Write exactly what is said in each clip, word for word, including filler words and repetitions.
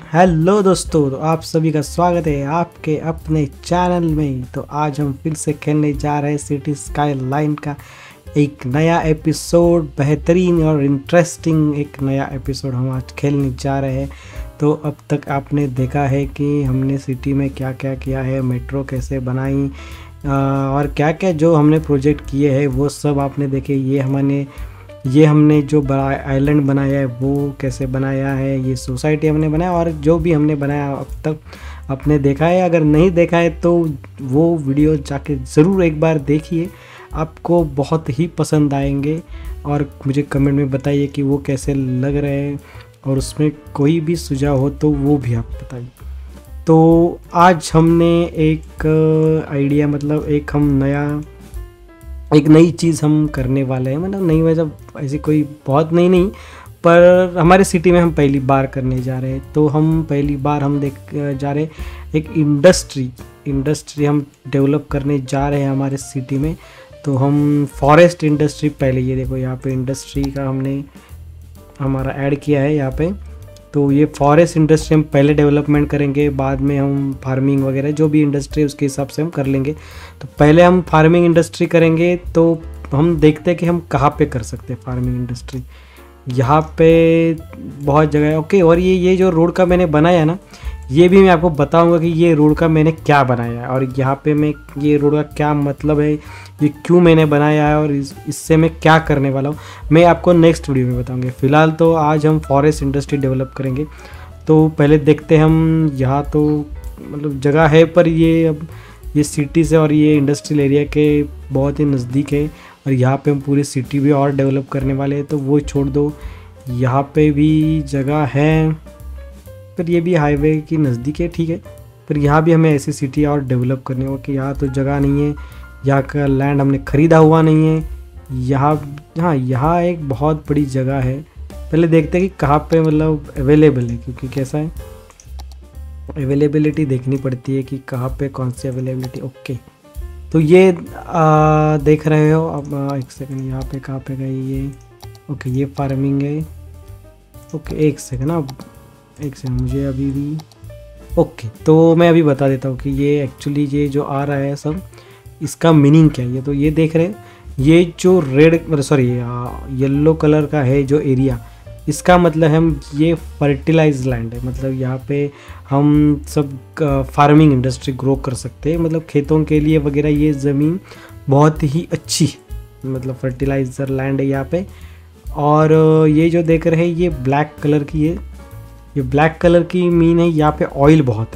Hello दोस्तों, तो आप सभी का स्वागत है आपके अपने चैनल में। तो आज हम फिर से खेलने जा रहे हैं सिटी स्काई लाइन का एक नया एपिसोड। बेहतरीन और इंटरेस्टिंग एक नया एपिसोड हम आज खेलने जा रहे हैं। तो अब तक आपने देखा है कि हमने सिटी में क्या क्या किया है, मेट्रो कैसे बनाई और क्या क्या जो हमने प्रोजेक्ट किए हैं वो सब आपने देखे। ये हमने ये हमने जो बड़ा आइलैंड बनाया है वो कैसे बनाया है, ये सोसाइटी हमने बनाया और जो भी हमने बनाया अब तक आपने देखा है। अगर नहीं देखा है तो वो वीडियो जाके ज़रूर एक बार देखिए, आपको बहुत ही पसंद आएंगे। और मुझे कमेंट में बताइए कि वो कैसे लग रहे हैं और उसमें कोई भी सुझाव हो तो वो भी आप बताइए। तो आज हमने एक आइडिया मतलब एक हम नया एक नई चीज़ हम करने वाले हैं। मतलब नई मतलब ऐसी कोई बहुत नई नहीं, पर हमारे सिटी में हम पहली बार करने जा रहे हैं। तो हम पहली बार हम देख जा रहे हैं एक इंडस्ट्री इंडस्ट्री हम डेवलप करने जा रहे हैं हमारे सिटी में। तो हम फॉरेस्ट इंडस्ट्री, पहले ये देखो यहाँ पे इंडस्ट्री का हमने हमारा ऐड किया है यहाँ पे। तो ये फॉरेस्ट इंडस्ट्री हम पहले डेवलपमेंट करेंगे, बाद में हम फार्मिंग वगैरह जो भी इंडस्ट्री है उसके हिसाब से हम कर लेंगे। तो पहले हम फार्मिंग इंडस्ट्री करेंगे। तो हम देखते हैं कि हम कहाँ पे कर सकते हैं फार्मिंग इंडस्ट्री। यहाँ पे बहुत जगह है। ओके, और ये ये जो रोड का मैंने बनाया ना, ये भी मैं आपको बताऊंगा कि ये रोड का मैंने क्या बनाया है और यहाँ पे मैं ये रोड का क्या मतलब है, ये क्यों मैंने बनाया है और इस, इससे मैं क्या करने वाला हूँ, मैं आपको नेक्स्ट वीडियो में बताऊंगा। फ़िलहाल तो आज हम फॉरेस्ट इंडस्ट्री डेवलप करेंगे। तो पहले देखते हैं हम यहाँ तो मतलब जगह है, पर ये अब ये सिटी से और ये इंडस्ट्रियल एरिया के बहुत ही नज़दीक है और यहाँ पे हम पूरी सिटी भी और डेवलप करने वाले हैं। तो वो छोड़ दो, यहाँ पे भी जगह है, पर ये भी हाईवे की नज़दीक है, ठीक है। पर यहाँ भी हमें ऐसी सिटी और डेवलप करनी होगी कि यहाँ तो जगह नहीं है, यहाँ का लैंड हमने ख़रीदा हुआ नहीं है। यहाँ हाँ यहाँ एक बहुत बड़ी जगह है। पहले देखते हैं कि कहाँ पे मतलब अवेलेबल है, क्योंकि कैसा है अवेलेबिलिटी देखनी पड़ती है कि कहाँ पे कौन सी अवेलेबिलिटी। ओके, तो ये आ, देख रहे हो अब आ, एक सेकंड, यहाँ पे कहाँ पे गई ये। ओके, ये फार्मिंग है। ओके एक सेकंड ना, एक सेकंड मुझे अभी भी। ओके, तो मैं अभी बता देता हूँ कि ये एक्चुअली ये जो आ रहा है सब, इसका मीनिंग क्या है। ये तो ये देख रहे हैं, ये जो रेड मतलब सॉरी येलो कलर का है जो एरिया, इसका मतलब हम ये फर्टिलाइज लैंड है। मतलब यहाँ पे हम सब फार्मिंग इंडस्ट्री ग्रो कर सकते हैं, मतलब खेतों के लिए वगैरह ये ज़मीन बहुत ही अच्छी मतलब फर्टिलाइज़र लैंड है यहाँ पे। और ये जो देख रहे हैं ये ब्लैक कलर की है, ये ब्लैक कलर की मीन है यहाँ पे ऑयल बहुत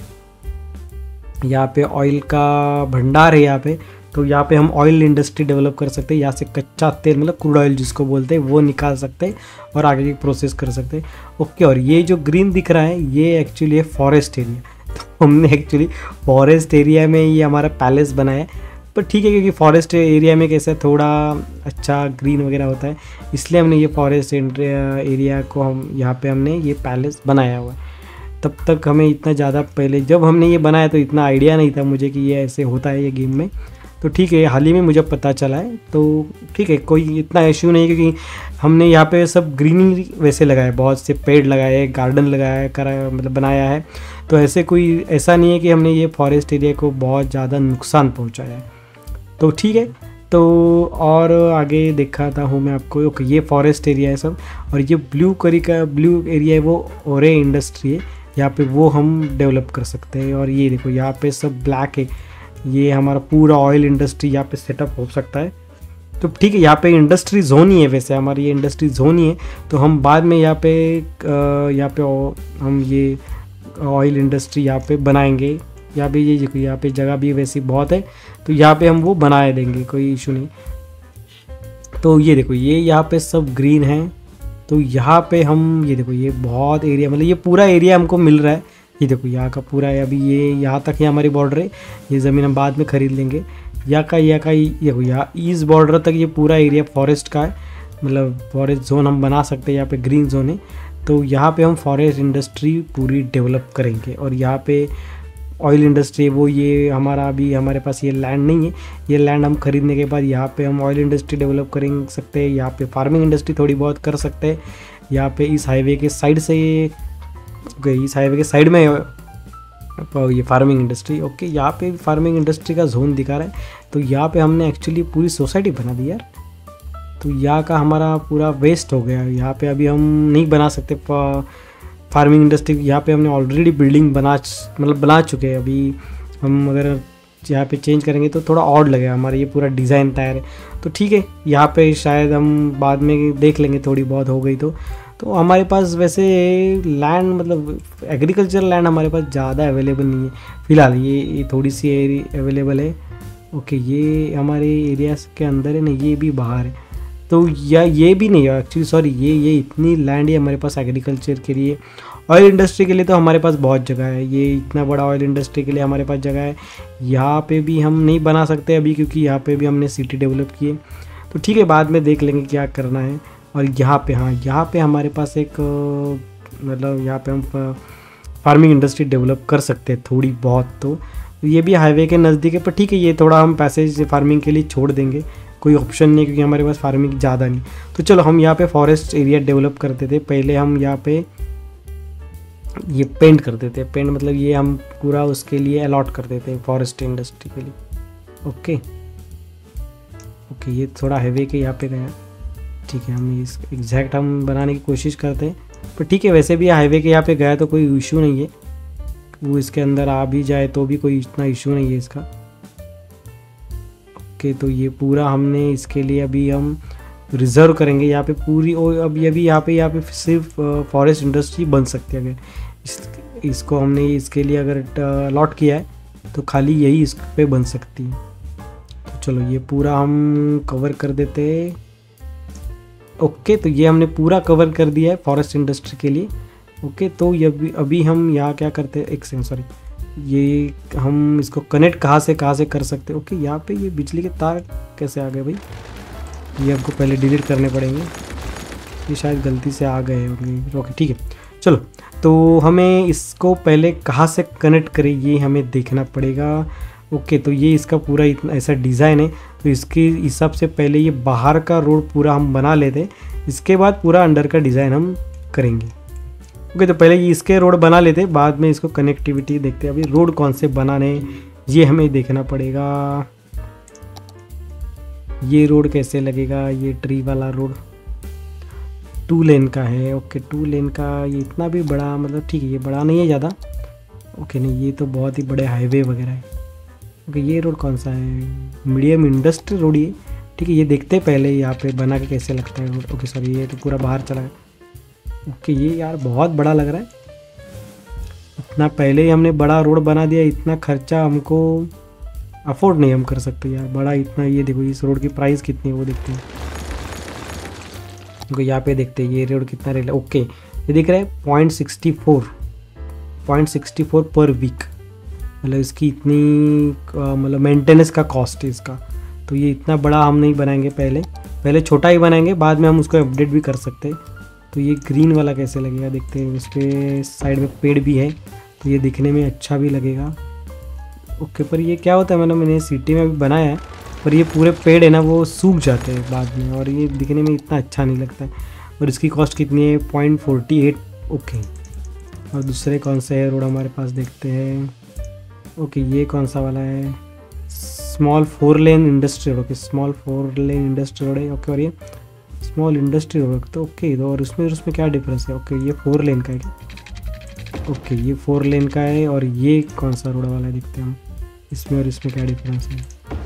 है, यहाँ पे ऑयल का भंडार है यहाँ पे। तो यहाँ पे हम ऑयल इंडस्ट्री डेवलप कर सकते हैं। यहाँ से कच्चा तेल मतलब क्रूड ऑयल जिसको बोलते हैं वो निकाल सकते हैं और आगे की प्रोसेस कर सकते हैं। ओके, और ये जो ग्रीन दिख रहा है ये एक्चुअली है फॉरेस्ट एरिया। तो हमने एक्चुअली फॉरेस्ट एरिया में ये हमारा पैलेस बनाया है, पर ठीक है क्योंकि फॉरेस्ट एरिया में कैसे थोड़ा अच्छा ग्रीन वगैरह होता है, इसलिए हमने ये फॉरेस्ट एरिया को हम यहाँ पे हमने ये पैलेस बनाया हुआ है। तब तक हमें इतना ज़्यादा पहले जब हमने ये बनाया तो इतना आइडिया नहीं था मुझे कि ये ऐसे होता है ये गेम में। तो ठीक है, हाल ही में मुझे पता चला है, तो ठीक है कोई इतना इशू नहीं, क्योंकि हमने यहाँ पे सब ग्रीनरी वैसे लगाए, बहुत से पेड़ लगाए, गार्डन लगाया करा मतलब बनाया है। तो ऐसे कोई ऐसा नहीं है कि हमने ये फॉरेस्ट एरिया को बहुत ज़्यादा नुकसान पहुँचाया है। तो ठीक है, तो और आगे दिखाता हूँ मैं आपको। ओके, ये फॉरेस्ट एरिया है सब, और ये ब्लू करी का ब्लू एरिया है वो ओरे इंडस्ट्री है, यहाँ पे वो हम डेवलप कर सकते हैं। और ये देखो यहाँ पे सब ब्लैक है, ये हमारा पूरा ऑयल इंडस्ट्री यहाँ पे सेटअप हो सकता है। तो ठीक है, यहाँ पे इंडस्ट्री जोन ही है, वैसे हमारी ये इंडस्ट्री जोन ही है। तो हम बाद में यहाँ पे यहाँ पे हम ये ऑयल इंडस्ट्री यहाँ पे बनाएंगे। यहाँ पे ये देखो यहाँ पे जगह भी वैसी बहुत है, तो यहाँ पे हम वो बनाए देंगे, कोई इशू नहीं। तो ये देखो ये यहाँ पे सब ग्रीन है। तो यहाँ पे हम ये देखो ये बहुत एरिया मतलब ये पूरा एरिया हमको मिल रहा है। ये देखो यहाँ का पूरा है, अभी ये यहाँ तक ही हमारी बॉर्डर है, ये ज़मीन हम बाद में ख़रीद लेंगे। यहाँ का यहाँ का ये देखो यहाँ ईस्ट बॉर्डर तक ये पूरा एरिया फॉरेस्ट का है, मतलब फॉरेस्ट जोन हम बना सकते हैं, यहाँ पे ग्रीन जोन है। तो यहाँ पे हम फॉरेस्ट इंडस्ट्री पूरी डेवलप करेंगे। और यहाँ पे ऑयल इंडस्ट्री वो ये हमारा अभी हमारे पास ये लैंड नहीं है, ये लैंड हम खरीदने के बाद यहाँ पे हम ऑयल इंडस्ट्री डेवलप कर सकते हैं, यहाँ पे फार्मिंग इंडस्ट्री थोड़ी बहुत कर सकते हैं। यहाँ पे इस हाईवे के साइड से ये ओके इस हाईवे के साइड में ये फार्मिंग इंडस्ट्री। ओके यहाँ पे फार्मिंग इंडस्ट्री का जोन दिखा रहा है, तो यहाँ पे हमने एक्चुअली पूरी सोसाइटी बना दी यार। तो यहाँ का हमारा पूरा वेस्ट हो गया, यहाँ पे अभी हम नहीं बना सकते फार्मिंग इंडस्ट्री। यहाँ पे हमने ऑलरेडी बिल्डिंग बना मतलब बना चुके हैं। अभी हम अगर यहाँ पे चेंज करेंगे तो थोड़ा ऑड लगेगा, हमारा ये पूरा डिज़ाइन तैयार है। तो ठीक है, यहाँ पे शायद हम बाद में देख लेंगे, थोड़ी बहुत हो गई तो तो हमारे पास वैसे लैंड मतलब एग्रीकल्चर लैंड हमारे पास ज़्यादा अवेलेबल नहीं है फ़िलहाल। ये ये थोड़ी सी एरिया अवेलेबल है। ओके ये हमारे एरिया के अंदर है ना, ये भी बाहर है। तो या ये भी नहीं है एक्चुअली, सॉरी ये ये इतनी लैंड है हमारे पास एग्रीकल्चर के लिए। ऑयल इंडस्ट्री के लिए तो हमारे पास बहुत जगह है, ये इतना बड़ा ऑयल इंडस्ट्री के लिए हमारे पास जगह है। यहाँ पे भी हम नहीं बना सकते अभी, क्योंकि यहाँ पे भी हमने सिटी डेवलप की है। तो ठीक है, बाद में देख लेंगे क्या करना है। और यहाँ पे हाँ यहाँ पे हमारे पास एक मतलब यहाँ पे हम फार्मिंग इंडस्ट्री डेवलप कर सकते हैं थोड़ी बहुत। तो ये भी हाईवे के नज़दीक है, पर ठीक है ये थोड़ा हम पैसे फार्मिंग के लिए छोड़ देंगे, कोई ऑप्शन नहीं, क्योंकि हमारे पास फार्मिंग ज़्यादा नहीं। तो चलो हम यहाँ पे फॉरेस्ट एरिया डेवलप करते थे। पहले हम यहाँ पे ये पेंट कर देते हैं, पेंट मतलब ये हम पूरा उसके लिए अलॉट कर देते हैं फॉरेस्ट इंडस्ट्री के लिए। ओके ओके ये थोड़ा हाईवे के यहाँ पे गया, ठीक है। हम इस एग्जैक्ट हम बनाने की कोशिश करते हैं, पर ठीक है वैसे भी हाईवे के यहाँ पे गया तो कोई इशू नहीं है, वो इसके अंदर आ भी जाए तो भी कोई इतना इशू नहीं है इसका। ओके तो ये पूरा हमने इसके लिए अभी हम रिज़र्व करेंगे यहाँ पे पूरी। और अभी अभी यहाँ पे यहाँ पे सिर्फ फॉरेस्ट इंडस्ट्री बन सकती है। अगर इस, इसको हमने इसके लिए अगर अलॉट किया है तो खाली यही इस पे बन सकती है। तो चलो ये पूरा हम कवर कर देते हैं। ओके तो ये हमने पूरा कवर कर दिया है फॉरेस्ट इंडस्ट्री के लिए। ओके तो ये अभी अभी हम यहाँ क्या करते हैं, एक सेकंड सॉरी, ये हम इसको कनेक्ट कहाँ से कहाँ से कर सकते हैं। ओके यहाँ पे ये बिजली के तार कैसे आ गए भाई, ये हमको पहले डिलीट करने पड़ेंगे, ये शायद गलती से आ गए होंगे। ओके ठीक है चलो, तो हमें इसको पहले कहाँ से कनेक्ट करें ये हमें देखना पड़ेगा। ओके तो ये इसका पूरा इतना ऐसा डिज़ाइन है, तो इसके हिसाब से पहले ये बाहर का रोड पूरा हम बना लेते, इसके बाद पूरा अंडर का डिज़ाइन हम करेंगे। ओके तो पहले ये इसके रोड बना लेते, बाद में इसको कनेक्टिविटी देखते हैं। अभी रोड कौन से बनाने ये हमें देखना पड़ेगा। ये रोड कैसे लगेगा, ये ट्री वाला रोड टू लेन का है। ओके टू लेन का, ये इतना भी बड़ा मतलब ठीक है, ये बड़ा नहीं है ज़्यादा। ओके नहीं ये तो बहुत ही बड़े हाईवे वगैरह है। ओके ये रोड कौन सा है, मीडियम इंडस्ट्री रोड ये, ठीक है। ये देखते हैं पहले यहाँ पे बना के कैसे लगता है रोड। ओके सॉरी ये तो पूरा बाहर चला गया। ओके ये यार बहुत बड़ा लग रहा है, इतना पहले ही हमने बड़ा रोड बना दिया, इतना खर्चा हमको अफोर्ड नहीं हम कर सकते यार बड़ा इतना। ये देखो इस रोड की प्राइस कितनी है वो देखते हैं। ओके यहाँ पे देखते हैं ये रोड कितना रेट है। ओके ये दिख रहा है point sixty four point sixty four per week, मतलब इसकी इतनी मतलब मेंटेनेंस का कॉस्ट है इसका। तो ये इतना बड़ा हम नहीं बनाएंगे, पहले पहले छोटा ही बनाएंगे, बाद में हम उसको अपडेट भी कर सकते हैं। तो ये ग्रीन वाला कैसे लगेगा देखते हैं, उस पर साइड में पेड़ भी है तो ये दिखने में अच्छा भी लगेगा। ओके पर ये क्या होता है, मतलब मैंने सिटी में भी बनाया है, पर ये पूरे पेड़ है ना वो सूख जाते हैं बाद में, और ये दिखने में इतना अच्छा नहीं लगता है। और इसकी कॉस्ट कितनी है, पॉइंट फोर्टी एट। ओके और दूसरे कौन से है रोड हमारे पास देखते हैं। ओके ये कौन सा वाला है, small four lane industry road. Okay small four lane industry road है। ओके और ये स्मॉल इंडस्ट्री रोड, तो ओके और उसमें उसमें क्या डिफरेंस है। ओके ये फोर लेन का है क्या, ओके ये फोर लेन का है। और ये कौन सा रोड वाला है देखते हैं हम, इसमें और इसमें क्या डिफरेंस है।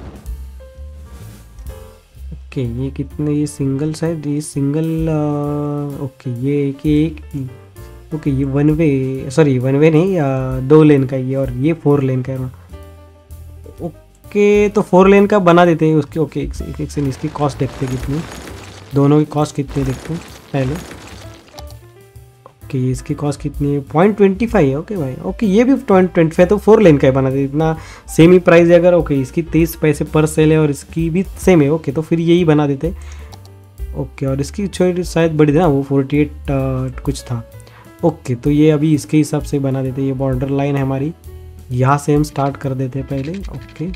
ओके ये कितने, ये सिंगल साइड, ये सिंगल। ओके ये एक एक ओके ये one way, sorry one way नहीं, आ, दो लेन का ये, और ये फोर लेन का है। ओके तो फोर लेन का बना देते हैं उसके। ओके एक एक, एक से इसकी कॉस्ट देखते हैं कितनी, दोनों की कॉस्ट कितनी देखते हैं पहले। ओके इसकी कॉस्ट कितनी है, पॉइंट ट्वेंटी फाइव है। ओके भाई ओके ये भी पॉइंट ट्वेंटी फाइव, तो फोर लेन का ही बना देते, इतना सेम ही प्राइस है अगर। ओके इसकी तेईस पैसे पर सेल है और इसकी भी सेम है। ओके तो फिर यही बना देते। ओके और इसकी छोटी शायद बड़ी थी ना, वो फोर्टी एट कुछ था। ओके तो ये अभी इसके हिसाब से बना देते। ये बॉर्डर लाइन है हमारी, यहाँ से हम स्टार्ट कर देते हैं पहले। ओके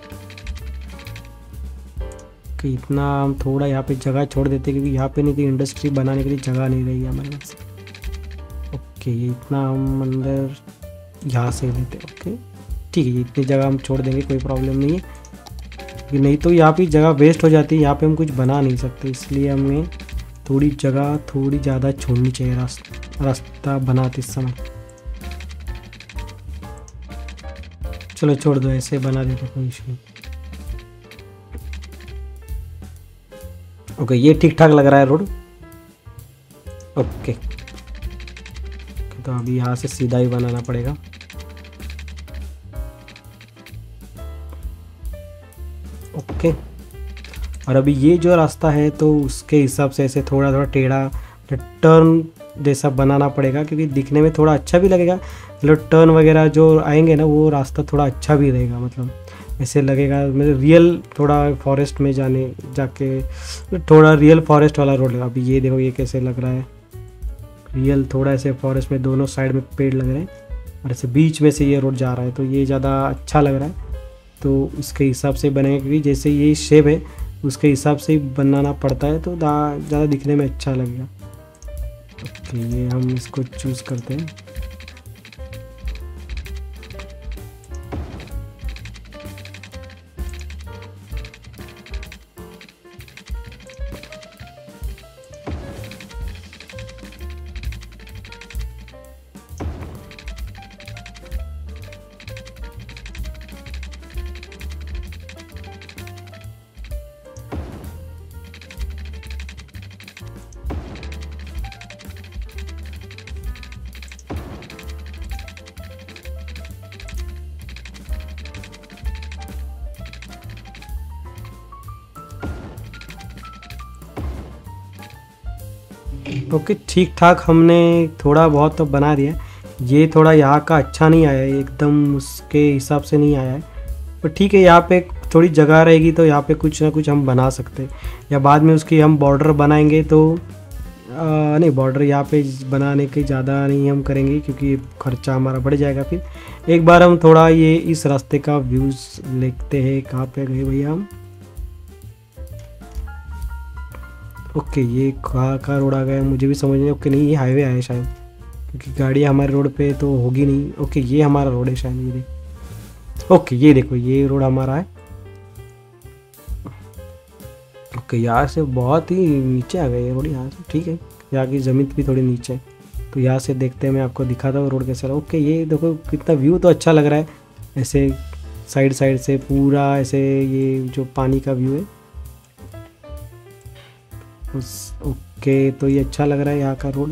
ओके इतना हम थोड़ा यहाँ पे जगह छोड़ देते, क्योंकि यहाँ पे नहीं थी इंडस्ट्री बनाने के लिए जगह नहीं रही है हमारे पास। ओके, ये इतना हम अंदर यहाँ से लेते हैं। ओके ठीक है, ये इतनी जगह हम छोड़ देंगे, कोई प्रॉब्लम नहीं है, कि नहीं तो यहाँ पे जगह वेस्ट हो जाती है, यहाँ पे हम कुछ बना नहीं सकते, इसलिए हमें थोड़ी जगह थोड़ी ज़्यादा छोड़नी चाहिए रास्ता रास्ता बनाते समय। चलो छोड़ दो, ऐसे बना देते, कोई इशू नहीं। ओके, ये ठीक ठाक लग रहा है रोड। ओके, तो अभी यहाँ से सीधा ही बनाना पड़ेगा। ओके, और अभी ये जो रास्ता है तो उसके हिसाब से ऐसे थोड़ा थोड़ा टेढ़ा टर्न जैसा बनाना पड़ेगा, क्योंकि दिखने में थोड़ा अच्छा भी लगेगा। मतलब टर्न वगैरह जो आएंगे ना, वो रास्ता थोड़ा अच्छा भी रहेगा, मतलब ऐसे लगेगा मतलब रियल थोड़ा फॉरेस्ट में जाने जाके थोड़ा रियल फॉरेस्ट वाला रोड लगा। अभी ये देखो ये कैसे लग रहा है, रियल थोड़ा ऐसे फॉरेस्ट में दोनों साइड में पेड़ लग रहे हैं और ऐसे बीच में से ये रोड जा रहा है, तो ये ज़्यादा अच्छा लग रहा है। तो इसके हिसाब से बनेगा, क्योंकि जैसे ये शेप है उसके हिसाब से ही बनाना पड़ता है, तो ज़्यादा दिखने में अच्छा लगेगा। ओके, ये हम इसको चूज़ करते हैं। ओके, ठीक ठाक हमने थोड़ा बहुत तो बना दिया। ये थोड़ा यहाँ का अच्छा नहीं आया है, एकदम उसके हिसाब से नहीं आया है, पर ठीक है, यहाँ पे थोड़ी जगह रहेगी तो यहाँ पे कुछ ना कुछ हम बना सकते हैं, या बाद में उसकी हम बॉर्डर बनाएंगे तो आ, नहीं, बॉर्डर यहाँ पे बनाने की ज़्यादा नहीं हम करेंगे, क्योंकि खर्चा हमारा बढ़ जाएगा। फिर एक बार हम थोड़ा ये इस रास्ते का व्यूज़ देखते हैं, कहाँ पे गए भैया हम। ओके, ये कहाँ का रोड आ गया मुझे भी समझ नहीं। ओके, नहीं ये हाईवे आया शायद, क्योंकि गाड़ियाँ हमारे रोड पे तो होगी नहीं। ओके, ये हमारा रोड है शायद, ये देख। ओके, ये देखो ये रोड हमारा है। ओके, यहाँ से बहुत ही नीचे आ गया ये रोड, यहाँ से ठीक है, यहाँ की ज़मीन भी थोड़ी नीचे है, तो यहाँ से देखते हैं, मैं आपको दिखाता हूँ रोड कैसा है। ओके, ये देखो कितना व्यू तो अच्छा लग रहा है, ऐसे साइड साइड से पूरा ऐसे ये जो पानी का व्यू है। ओके, तो ये अच्छा लग रहा है यहाँ का रोड।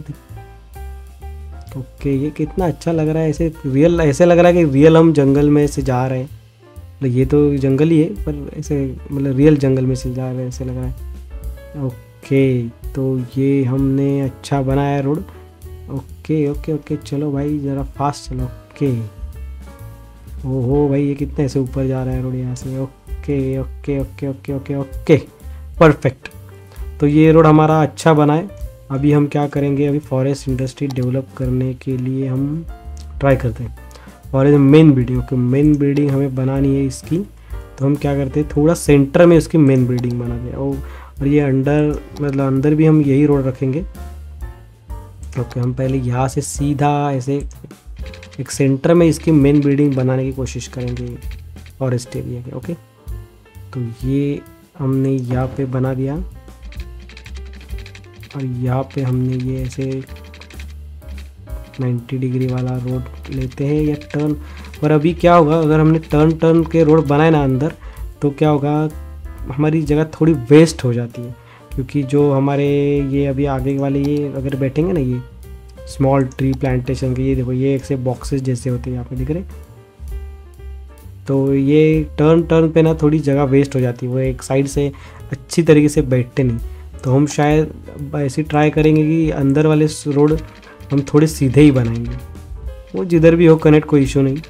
ओके, ये कितना अच्छा लग रहा है, ऐसे रियल ऐसे लग रहा है कि रियल हम जंगल में से जा रहे हैं। मतलब ये तो जंगल ही है, पर ऐसे मतलब रियल जंगल में से जा रहे हैं ऐसे लग रहा है। ओके, तो ये हमने अच्छा बनाया रोड। ओके ओके ओके, चलो भाई ज़रा फास्ट चलो। ओके, ओहो भाई ये कितने ऐसे ऊपर जा रहा है रोड यहाँ से। Okay okay okay okay okay okay, perfect. तो ये रोड हमारा अच्छा बना है। अभी हम क्या करेंगे, अभी फॉरेस्ट इंडस्ट्री डेवलप करने के लिए हम ट्राई करते हैं। Forest main building, okay main building हमें बनानी है इसकी, तो हम क्या करते हैं, थोड़ा सेंटर में उसकी मेन बिल्डिंग बना दें। और ये अंडर मतलब अंदर भी हम यही रोड रखेंगे। ओके, हम पहले यहाँ से सीधा ऐसे एक सेंटर में इसकी मेन बिल्डिंग बनाने की कोशिश करेंगे फॉरेस्ट एरिया के। ओके, तो ये हमने यहाँ पे बना दिया, और यहाँ पे हमने ये ऐसे नब्बे डिग्री वाला रोड लेते हैं या टर्न। और अभी क्या होगा, अगर हमने टर्न टर्न के रोड बनाए ना अंदर, तो क्या होगा, हमारी जगह थोड़ी वेस्ट हो जाती है, क्योंकि जो हमारे ये अभी आगे वाले ये अगर बैठेंगे ना, ये स्मॉल ट्री प्लांटेशन के, ये देखो ये एक से बॉक्सेस जैसे होते हैं यहाँ पे दिख रहे, तो ये टर्न टर्न पे ना थोड़ी जगह वेस्ट हो जाती है, वो एक साइड से अच्छी तरीके से बैठते नहीं। तो हम शायद ऐसे ट्राई करेंगे कि अंदर वाले रोड हम थोड़े सीधे ही बनाएंगे, वो जिधर भी हो कनेक्ट, कोई इशू नहीं।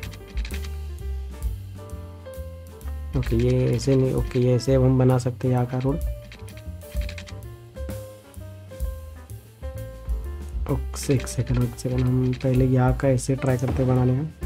ओके, ये ऐसे नहीं, ओके ये ऐसे हम बना सकते हैं यहाँ का रोड। ओके, एक सेकंड एक सेकंड हम पहले यहाँ का ऐसे ट्राई करते हैं बनाने का।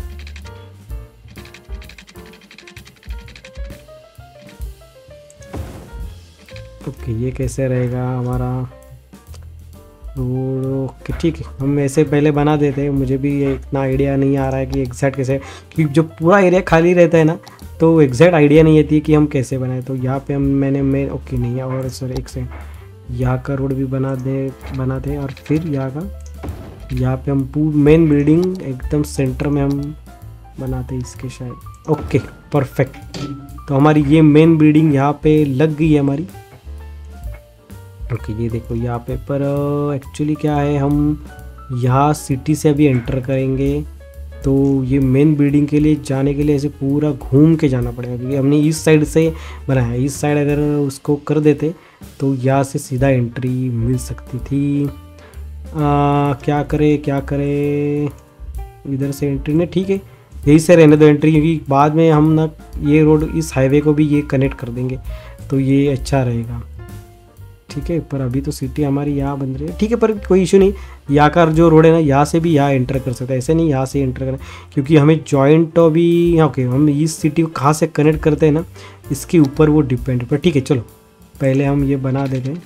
ओके, ये कैसे रहेगा हमारा, रोड ओके ठीक है, हम ऐसे पहले बना देते हैं। मुझे भी ये इतना आइडिया नहीं आ रहा है कि एग्जैक्ट कैसे, कि जो पूरा एरिया खाली रहता है ना तो एग्जैक्ट आइडिया नहीं आती है कि हम कैसे बनाए। तो यहाँ पे हम मैंने मैं ओके नहीं है, और सर एक से यहाँ का रोड भी बना दे बना दे और फिर यहाँ का, यहाँ पे हम पूरी मेन बिल्डिंग एकदम सेंटर में हम बनाते हैं इसके शायद। ओके परफेक्ट, तो हमारी ये मेन बिल्डिंग यहाँ पे लग गई है हमारी। ओके ये देखो यहाँ पे, पर एक्चुअली क्या है, हम यहाँ सिटी से अभी एंटर करेंगे तो ये मेन बिल्डिंग के लिए जाने के लिए ऐसे पूरा घूम के जाना पड़ेगा, क्योंकि हमने इस साइड से बनाया है। इस साइड अगर उसको कर देते तो यहाँ से सीधा एंट्री मिल सकती थी। आ, क्या करे क्या करे, इधर से एंट्री नहीं, ठीक है यही से रहने दो एंट्री, क्योंकि बाद में हम ना ये रोड इस हाईवे को भी ये कनेक्ट कर देंगे तो ये अच्छा रहेगा। ठीक है, पर अभी तो सिटी हमारी यहाँ बन रही है, ठीक है, पर कोई इशू नहीं। यहाँ का जो रोड है ना, यहाँ से भी यहाँ एंटर कर सकते हैं, ऐसे नहीं यहाँ से एंटर करें, क्योंकि हमें जॉइंट अभी ओके हम इस सिटी को कहाँ से कनेक्ट करते हैं ना, इसके ऊपर वो डिपेंड। पर ठीक है चलो पहले हम ये बना देते हैं,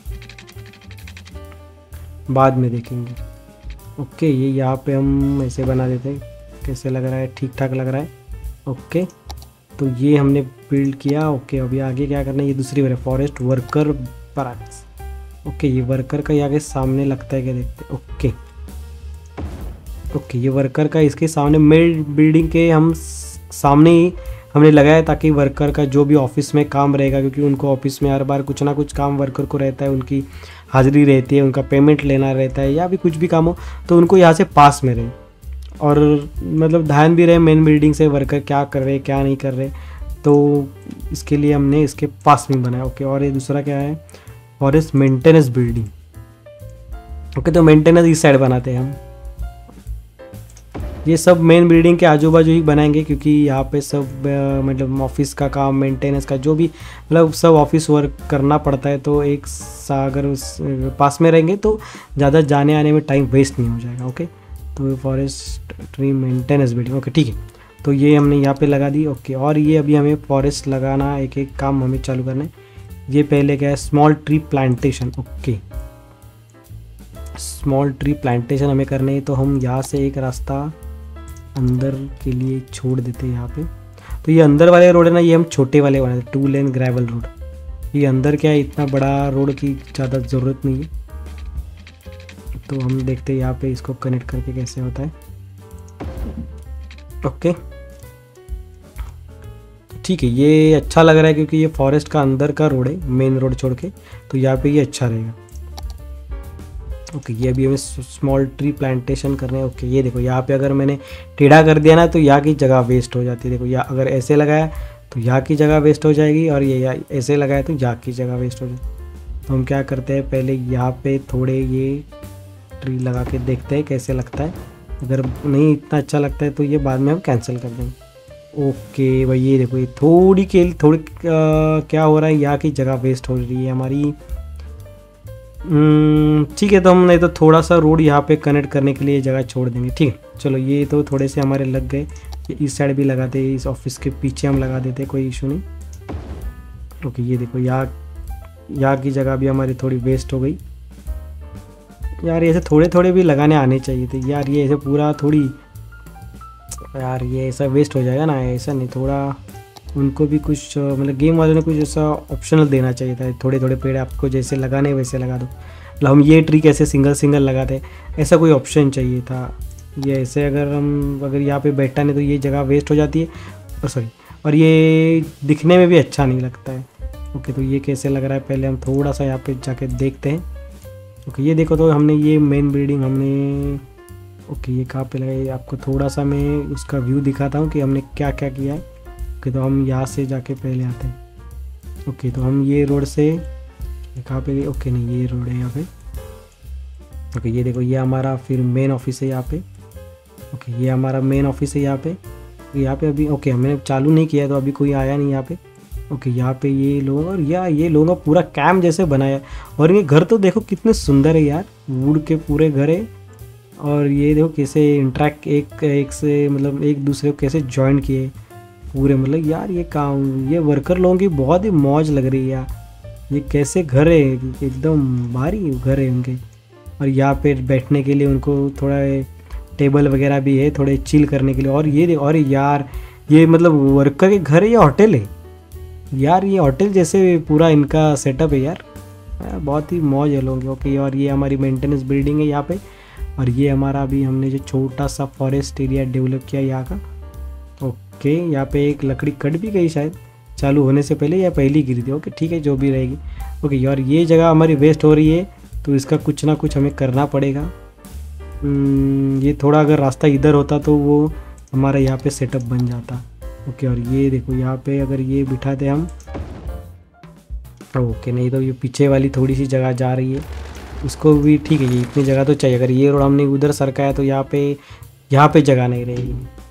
बाद में देखेंगे। ओके ये यहाँ पे हम ऐसे बना देते हैं, कैसे लग रहा है, ठीक ठाक लग रहा है। ओके तो ये हमने बिल्ड किया। ओके अभी आगे क्या करना है, ये दूसरी बार फॉरेस्ट वर्कर बराक्स। ओके ये वर्कर का यहाँ के सामने लगता है क्या, देखते हैं। ओके ओके ये वर्कर का इसके सामने मेन बिल्डिंग के हम सामने ही हमने लगाया, ताकि वर्कर का जो भी ऑफिस में काम रहेगा, क्योंकि उनको ऑफिस में हर बार कुछ ना कुछ काम वर्कर को रहता है, उनकी हाजिरी रहती है, उनका पेमेंट लेना रहता है, या भी कुछ भी काम हो तो उनको यहाँ से पास में रहे, और मतलब ध्यान भी रहे मेन बिल्डिंग से वर्कर क्या कर रहे क्या नहीं कर रहे। तो इसके लिए हमने इसके पास में बनाया। ओके और ये दूसरा क्या है, फॉरेस्ट मेंटेनेंस बिल्डिंग। ओके तो मेंटेनेंस इस साइड बनाते हैं हम, ये सब मेन बिल्डिंग के आजू बाजू ही बनाएंगे, क्योंकि यहाँ पे सब मतलब ऑफिस का काम, मेंटेनेंस का जो भी मतलब सब ऑफिस वर्क करना पड़ता है, तो एक सा अगर उस पास में रहेंगे तो ज़्यादा जाने आने में टाइम वेस्ट नहीं हो जाएगा। ओके तो forest tree maintenance building. Okay ठीक है, तो ये हमने यहाँ पे लगा दी। ओके और ये अभी हमें फॉरेस्ट लगाना, एक एक काम हमें चालू करना है। ये पहले क्या है, small tree plantation. Okay small tree plantation हमें करने है, तो हम यहाँ से एक रास्ता अंदर के लिए छोड़ देते हैं यहाँ पे। तो ये अंदर वाले रोड है ना, ये हम छोटे वाले बनाए थे, टू लेन ग्रेवल रोड। ये अंदर क्या है, इतना बड़ा रोड की ज़्यादा ज़रूरत नहीं है, तो हम देखते हैं यहाँ पे इसको कनेक्ट करके कैसे होता है। ओके ठीक है, ये अच्छा लग रहा है क्योंकि ये फॉरेस्ट का अंदर का रोड है, मेन रोड छोड़ के, तो यहाँ पे ये अच्छा रहेगा। ओके ये अभी हमें स्मॉल ट्री प्लांटेशन करने हैं। ओके ये देखो यहाँ पे अगर मैंने टेढ़ा कर दिया ना तो यहाँ की जगह वेस्ट हो जाती है। देखो यहाँ अगर ऐसे लगाया तो यहाँ की जगह वेस्ट हो जाएगी, और ये ऐसे लगाया तो यहाँ की जगह वेस्ट हो जाएगी। तो हम क्या करते हैं, पहले यहाँ पे थोड़े ये ट्री लगा के देखते हैं कैसे लगता है। अगर नहीं इतना अच्छा लगता है तो ये बाद में हम कैंसिल कर देंगे। ओके भाई ये देखो, ये थोड़ी के थोड़ी क्या हो रहा है, यहाँ की जगह वेस्ट हो रही है हमारी। ठीक है, तो हम नहीं तो थोड़ा सा रोड यहाँ पे कनेक्ट करने के लिए जगह छोड़ देंगे। ठीक है चलो, ये तो थोड़े से हमारे लग गए, इस साइड भी लगाते हैं, इस ऑफिस के पीछे हम लगा देते हैं, कोई इशू नहीं। ओके ये देखो यहाँ यहाँ की जगह भी हमारी थोड़ी वेस्ट हो गई यार। ऐसे थोड़े थोड़े भी लगाने आने चाहिए थे यार, ये ऐसे पूरा थोड़ी यार ये ऐसा वेस्ट हो जाएगा ना, ऐसा नहीं, थोड़ा उनको भी कुछ मतलब गेम वालों ने कुछ ऐसा ऑप्शनल देना चाहिए था। थोड़े थोड़े पेड़ आपको जैसे लगाने वैसे लगा दो, मतलब हम ये ट्री कैसे सिंगल सिंगल लगाते, ऐसा कोई ऑप्शन चाहिए था। ये ऐसे अगर हम अगर यहाँ पे बैठा नहीं तो ये जगह वेस्ट हो जाती है, और सॉरी और ये दिखने में भी अच्छा नहीं लगता है। ओके तो ये कैसे लग रहा है, पहले हम थोड़ा सा यहाँ पे जाके देखते हैं। ओके ये देखो, तो हमने ये मेन बिल्डिंग हमने ओके ये कहाँ पे लगाई, आपको थोड़ा सा मैं उसका व्यू दिखाता हूँ कि हमने क्या क्या किया है। ओके तो हम यहाँ से जाके पहले आते हैं। ओके तो हम ये रोड से कहाँ पे गए, ओके नहीं ये रोड है यहाँ पे। ओके ये देखो, ये हमारा फिर मेन ऑफिस है यहाँ पे। ओके ये हमारा मेन ऑफिस है यहाँ पे। यहाँ पे अभी ओके हमने चालू नहीं किया तो अभी कोई आया नहीं यहाँ पे। ओके यहाँ पे ये लोग, और या ये लोगों का पूरा कैंप जैसे बनाया, और ये घर तो देखो कितने सुंदर है यार, वुड के पूरे घर है। और ये देखो कैसे इंट्रैक्ट एक एक से मतलब एक दूसरे को कैसे ज्वाइन किए पूरे, मतलब यार ये काम ये वर्कर लोगों की बहुत ही मौज लग रही है यार। ये कैसे घर है, एकदम भारी घर है उनके। और यहाँ पे बैठने के लिए उनको थोड़ा टेबल वगैरह भी है, थोड़े चिल करने के लिए। और ये और यार ये मतलब वर्कर के घर है या होटल है यार, ये होटल जैसे पूरा इनका सेटअप है यार, बहुत ही मौज है लोगों की। ओके, और ये हमारी मेंटेनेंस बिल्डिंग है यहाँ पे, और ये हमारा अभी हमने जो छोटा सा फॉरेस्ट एरिया डेवलप किया यहाँ का। ओके, यहाँ पे एक लकड़ी कट भी गई शायद चालू होने से पहले, या पहले गिरी थी। ओके ठीक है, जो भी रहेगी। ओके, और ये जगह हमारी वेस्ट हो रही है, तो इसका कुछ ना कुछ हमें करना पड़ेगा। ये थोड़ा अगर रास्ता इधर होता तो वो हमारा यहाँ पे सेटअप बन जाता। ओके, और ये देखो यहाँ पे अगर ये बिठाते हम, ओके नहीं तो ये पीछे वाली थोड़ी सी जगह जा रही है, उसको भी ठीक है, ये इतनी जगह तो चाहिए। अगर ये रोड हमने उधर सरकाया तो यहाँ पे यहाँ पे जगह नहीं रहेगी।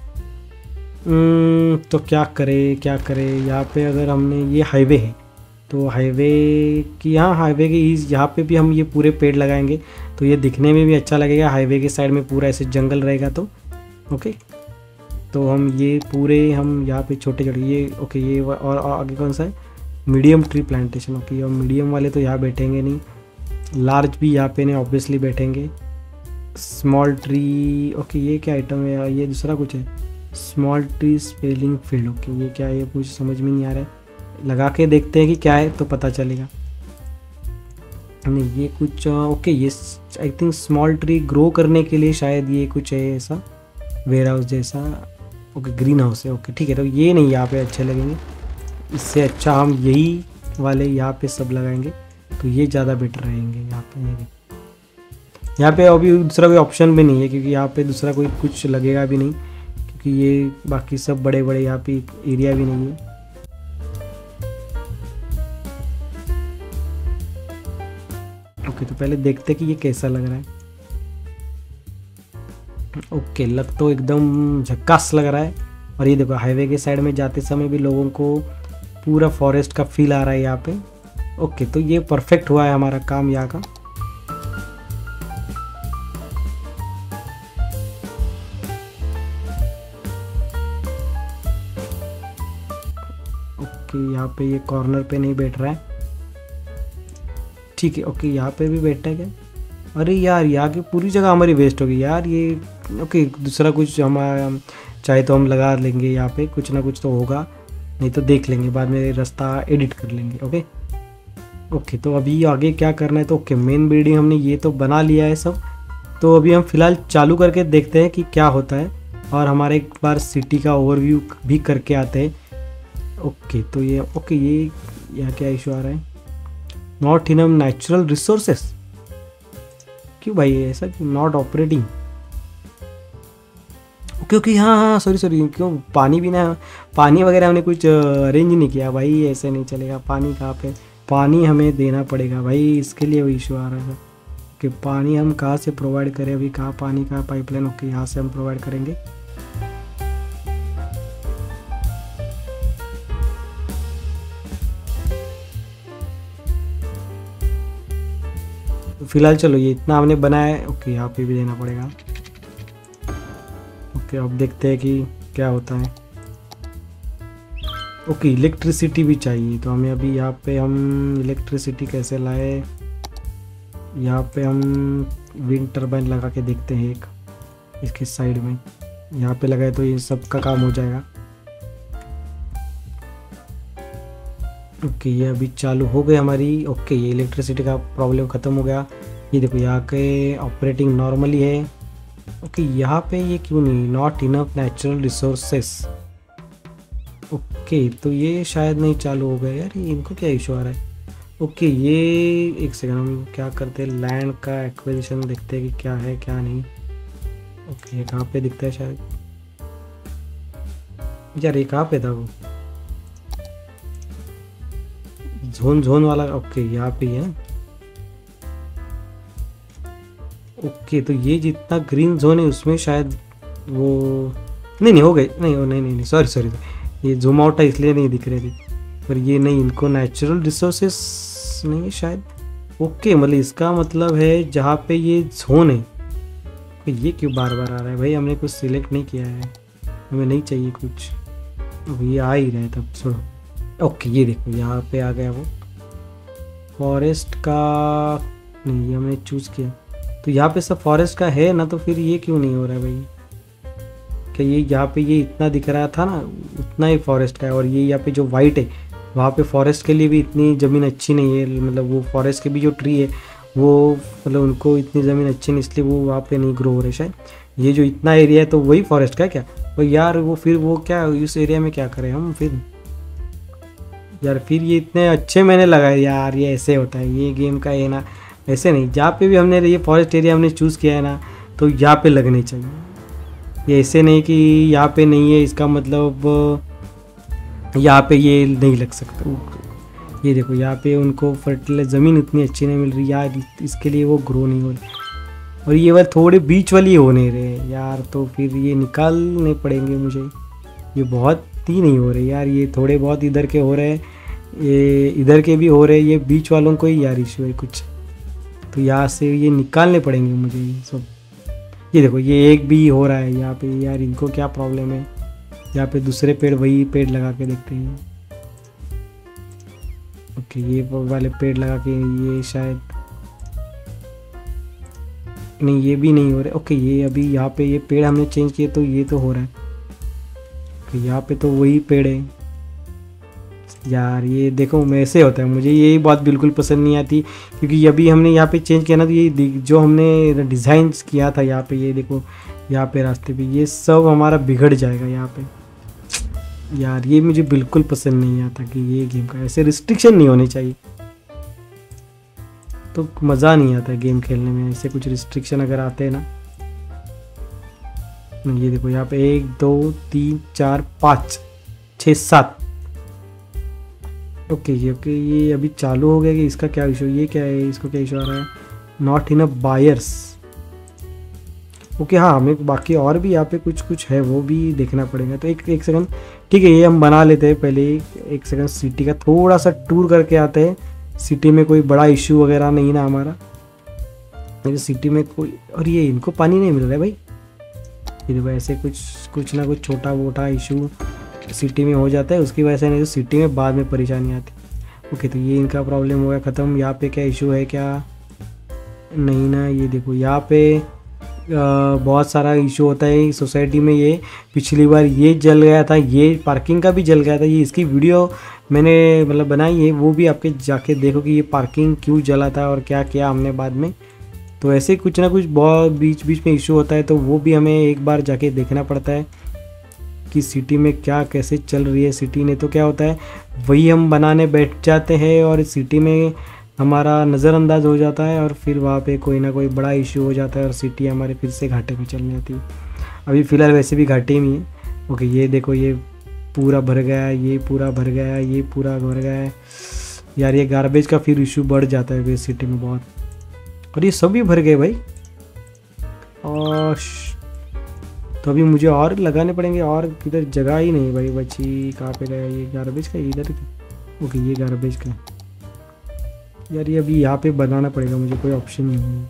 तो क्या करे क्या करे, यहाँ पे अगर हमने ये हाईवे है तो हाईवे की, यहाँ हाईवे के इस यहाँ पे भी हम ये पूरे पेड़ लगाएंगे तो ये दिखने में भी अच्छा लगेगा। हाईवे के साइड में पूरा ऐसे जंगल रहेगा तो ओके, तो हम ये पूरे हम यहाँ पे छोटे छोटे ये ओके ये और, और आगे कौन सा है, मीडियम ट्री प्लांटेशन। ओके, और मीडियम वाले तो यहाँ बैठेंगे नहीं, लार्ज भी यहाँ पे नहीं ऑब्वियसली बैठेंगे। स्मॉल ट्री, ओके ये क्या आइटम है, ये दूसरा कुछ है, small tree sapling field. Okay ये क्या है, ये कुछ समझ में नहीं आ रहा है, लगा के देखते हैं कि क्या है तो पता चलेगा। नहीं ये कुछ ओके, ये I think small tree grow करने के लिए शायद ये कुछ है ऐसा वेयर हाउस जैसा। ओके ग्रीन हाउस है। ओके ठीक है, तो ये नहीं यहाँ पे अच्छे लगेंगे, इससे अच्छा हम यही वाले यहाँ पे सब लगाएंगे तो ये ज़्यादा बेटर रहेंगे। यहाँ पे ये यहाँ पे अभी दूसरा कोई ऑप्शन भी नहीं है, क्योंकि यहाँ पे दूसरा कोई कुछ लगेगा भी नहीं, क्योंकि ये बाकी सब बड़े बड़े यहाँ पे एरिया भी नहीं है। ओके तो पहले देखते हैं कि ये कैसा लग रहा है। ओके लग तो एकदम झक्कास लग रहा है। और ये देखो हाईवे के साइड में जाते समय भी लोगों को पूरा फॉरेस्ट का फील आ रहा है यहाँ पे। ओके तो ये परफेक्ट हुआ है हमारा काम यहाँ का। ओके यहाँ पे ये कॉर्नर पे नहीं बैठ रहा है, ठीक है। ओके यहाँ पे भी बैठा है क्या, अरे यार यहाँ की पूरी जगह हमारी वेस्ट होगी यार ये। ओके दूसरा कुछ हमारा चाहे तो हम लगा लेंगे यहाँ पे, कुछ ना कुछ तो होगा, नहीं तो देख लेंगे बाद में, रास्ता एडिट कर लेंगे। ओके ओके तो अभी आगे क्या करना है, तो ओके मेन बिल्डिंग हमने ये तो बना लिया है सब, तो अभी हम फिलहाल चालू करके देखते हैं कि क्या होता है, और हमारे एक बार सिटी का ओवरव्यू भी करके आते हैं। ओके तो ये ओके ये यहाँ क्या इशू आ रहा है, नॉट इनफ नेचुरल रिसोर्सेस, क्यों भाई ऐसा नॉट ऑपरेटिंग। ओके ओके हाँ हाँ सॉरी सॉरी, क्यों पानी भी ना, पानी वगैरह हमने कुछ अरेंज नहीं किया भाई, ऐसे नहीं चलेगा। पानी कहाँ पे, पानी हमें देना पड़ेगा भाई, इसके लिए वो इशू आ रहा था कि पानी हम कहाँ से प्रोवाइड करें। अभी कहाँ पानी का पाइपलाइन, ओके यहाँ से हम प्रोवाइड करेंगे। फिलहाल चलो ये इतना हमने बनाया है। ओके यहाँ पे भी देना पड़ेगा। ओके अब देखते हैं कि क्या होता है। ओके इलेक्ट्रिसिटी भी चाहिए, तो हमें अभी यहाँ पे हम इलेक्ट्रिसिटी कैसे लाए, यहाँ पे हम विंड टर्बाइन लगा के देखते हैं एक इसके साइड में, यहाँ पे लगाए तो ये सब का काम हो जाएगा। ओके ये अभी चालू हो गई हमारी। ओके ये इलेक्ट्रिसिटी का प्रॉब्लम ख़त्म हो गया। ये देखो यहाँ के ऑपरेटिंग नॉर्मली है। ओके यहाँ पे ये क्यों नहीं, not enough natural resources. Okay तो ये शायद नहीं चालू हो गया यार, ये इनको क्या इशू आ रहा है। ओके ये एक सेकंड हम क्या करते हैं, लैंड का एक्विजिशन देखते हैं कि क्या है क्या नहीं। ओके ये कहाँ पे दिखता है शायद, यार ये कहाँ पे था वो जोन जोन वाला। ओके यहाँ पे है। ओके तो ये जितना ग्रीन जोन है उसमें शायद वो नहीं नहीं हो गए, नहीं नहीं नहीं नहीं सॉरी सॉरी, ये जूम आउट है इसलिए नहीं दिख रहे थे, पर ये नहीं, इनको नेचुरल रिसोर्सेस नहीं है शायद। ओके मतलब इसका मतलब है जहाँ पे ये जोन है, तो ये क्यों बार बार आ रहा है भाई, हमने कुछ सिलेक्ट नहीं किया है, हमें नहीं चाहिए कुछ, अब ये आ ही रहा है तब छोड़ो। ओके ये देखो यहाँ पे आ गया वो फॉरेस्ट का, नहीं ये हमने चूज़ किया। तो यहाँ पे सब फॉरेस्ट का है ना, तो फिर ये क्यों नहीं हो रहा है भाई? क्या ये यहाँ पे ये इतना दिख रहा था ना, उतना ही फॉरेस्ट का है। और ये यहाँ पे जो वाइट है वहाँ पे फॉरेस्ट के लिए भी इतनी ज़मीन अच्छी नहीं है, मतलब वो फॉरेस्ट के भी जो ट्री है वो मतलब उनको इतनी ज़मीन अच्छी नहीं, इसलिए वो वहाँ पे नहीं ग्रो हो रहे शायद। ये जो इतना एरिया है तो वही फॉरेस्ट का है क्या? वो यार वो फिर वो क्या इस एरिया में क्या करें हम फिर यार? फिर ये इतने अच्छे मैंने लगाए यार, ये ऐसे होता है ये गेम का, है ना? ऐसे नहीं, जहाँ पे भी हमने ये फॉरेस्ट एरिया हमने चूज़ किया है ना, तो यहाँ पे लगने चाहिए। ये ऐसे नहीं कि यहाँ पे नहीं है इसका मतलब यहाँ पे ये नहीं लग सकता। ये देखो यहाँ पे उनको फर्टिलाइजर ज़मीन इतनी अच्छी नहीं मिल रही यार, इसके लिए वो ग्रो नहीं हो रही। और ये वाले थोड़े बीच वाली हो नहीं रहे यार, तो फिर ये निकालने पड़ेंगे मुझे। ये बहुत ही नहीं हो रहे यार, ये थोड़े बहुत इधर के हो रहे हैं, ये इधर के भी हो रहे हैं, ये बीच वालों को ही यार इशू है कुछ, तो यहाँ से ये निकालने पड़ेंगे मुझे ये सब। ये देखो ये एक भी हो रहा है यहाँ पे यार, इनको क्या प्रॉब्लम है? यहाँ पे दूसरे पेड़, वही पेड़ लगा के देखते हैं। ओके ये वाले पेड़ लगा के, ये शायद नहीं, ये भी नहीं हो रहा। ओके ये अभी यहाँ पे ये पेड़ हमने चेंज किए तो ये तो हो रहा है। ओके यहाँ पे तो वही पेड़ है यार। ये देखो मैं ऐसे होता है, मुझे यही बात बिल्कुल पसंद नहीं आती, क्योंकि अभी हमने यहाँ पे चेंज किया ना, तो ये जो हमने डिज़ाइन किया था यहाँ पे, ये देखो यहाँ पे रास्ते पे ये सब हमारा बिगड़ जाएगा यहाँ पे यार। ये मुझे बिल्कुल पसंद नहीं आता कि ये गेम का ऐसे रिस्ट्रिक्शन नहीं होने चाहिए, तो मज़ा नहीं आता गेम खेलने में ऐसे कुछ रिस्ट्रिक्शन अगर आते हैं ना। ये देखो यहाँ पे एक दो तीन चार पाँच छः सात। ओके ये ओके ये अभी चालू हो गया कि इसका क्या इशू? ये क्या है, इसको क्या इशू आ रहा है? Not enough buyers. ओके हाँ, हमें बाकी और भी यहाँ पे कुछ कुछ है वो भी देखना पड़ेगा। तो एक एक सेकंड, ठीक है ये हम बना लेते हैं पहले। एक सेकंड सिटी का थोड़ा सा टूर करके आते हैं। सिटी में कोई बड़ा इशू वगैरह नहीं ना हमारा, मेरे सिटी में कोई। और ये इनको पानी नहीं मिल रहा है भाई, ये देखो ऐसे कुछ कुछ ना कुछ छोटा मोटा इशू सिटी में हो जाता है, उसकी वजह से नहीं तो सिटी में बाद में परेशानी आती। ओके तो ये इनका प्रॉब्लम हो गया ख़त्म। यहाँ पे क्या इशू है क्या? नहीं ना, ये देखो यहाँ पे आ, बहुत सारा इशू होता है सोसाइटी में। ये पिछली बार ये जल गया था, ये पार्किंग का भी जल गया था। ये इसकी वीडियो मैंने मतलब बनाई है, वो भी आपके जाके देखो कि ये पार्किंग क्यों जला था और क्या किया हमने बाद में। तो ऐसे कुछ ना कुछ बहुत बीच बीच में इशू होता है, तो वो भी हमें एक बार जाके देखना पड़ता है कि सिटी में क्या कैसे चल रही है सिटी। ने तो क्या होता है वही हम बनाने बैठ जाते हैं और सिटी में हमारा नज़रअंदाज हो जाता है, और फिर वहाँ पे कोई ना कोई बड़ा इशू हो जाता है और सिटी हमारे फिर से घाटे में चलने आती है। अभी फ़िलहाल वैसे भी घाटे में है। ओके ये देखो ये पूरा भर गया है, ये पूरा भर गया है, ये पूरा भर गया है यार। ये गार्बेज का फिर इशू बढ़ जाता है फिर सिटी में बहुत। और ये सभी भर गए भाई, और तो अभी मुझे और लगाने पड़ेंगे, और किधर जगह ही नहीं भाई बची। कहाँ पे गया ये गार्बेज का? इधर। ओके ये गार्बेज का यार, ये अभी यहाँ पे बनाना पड़ेगा मुझे, कोई ऑप्शन नहीं है।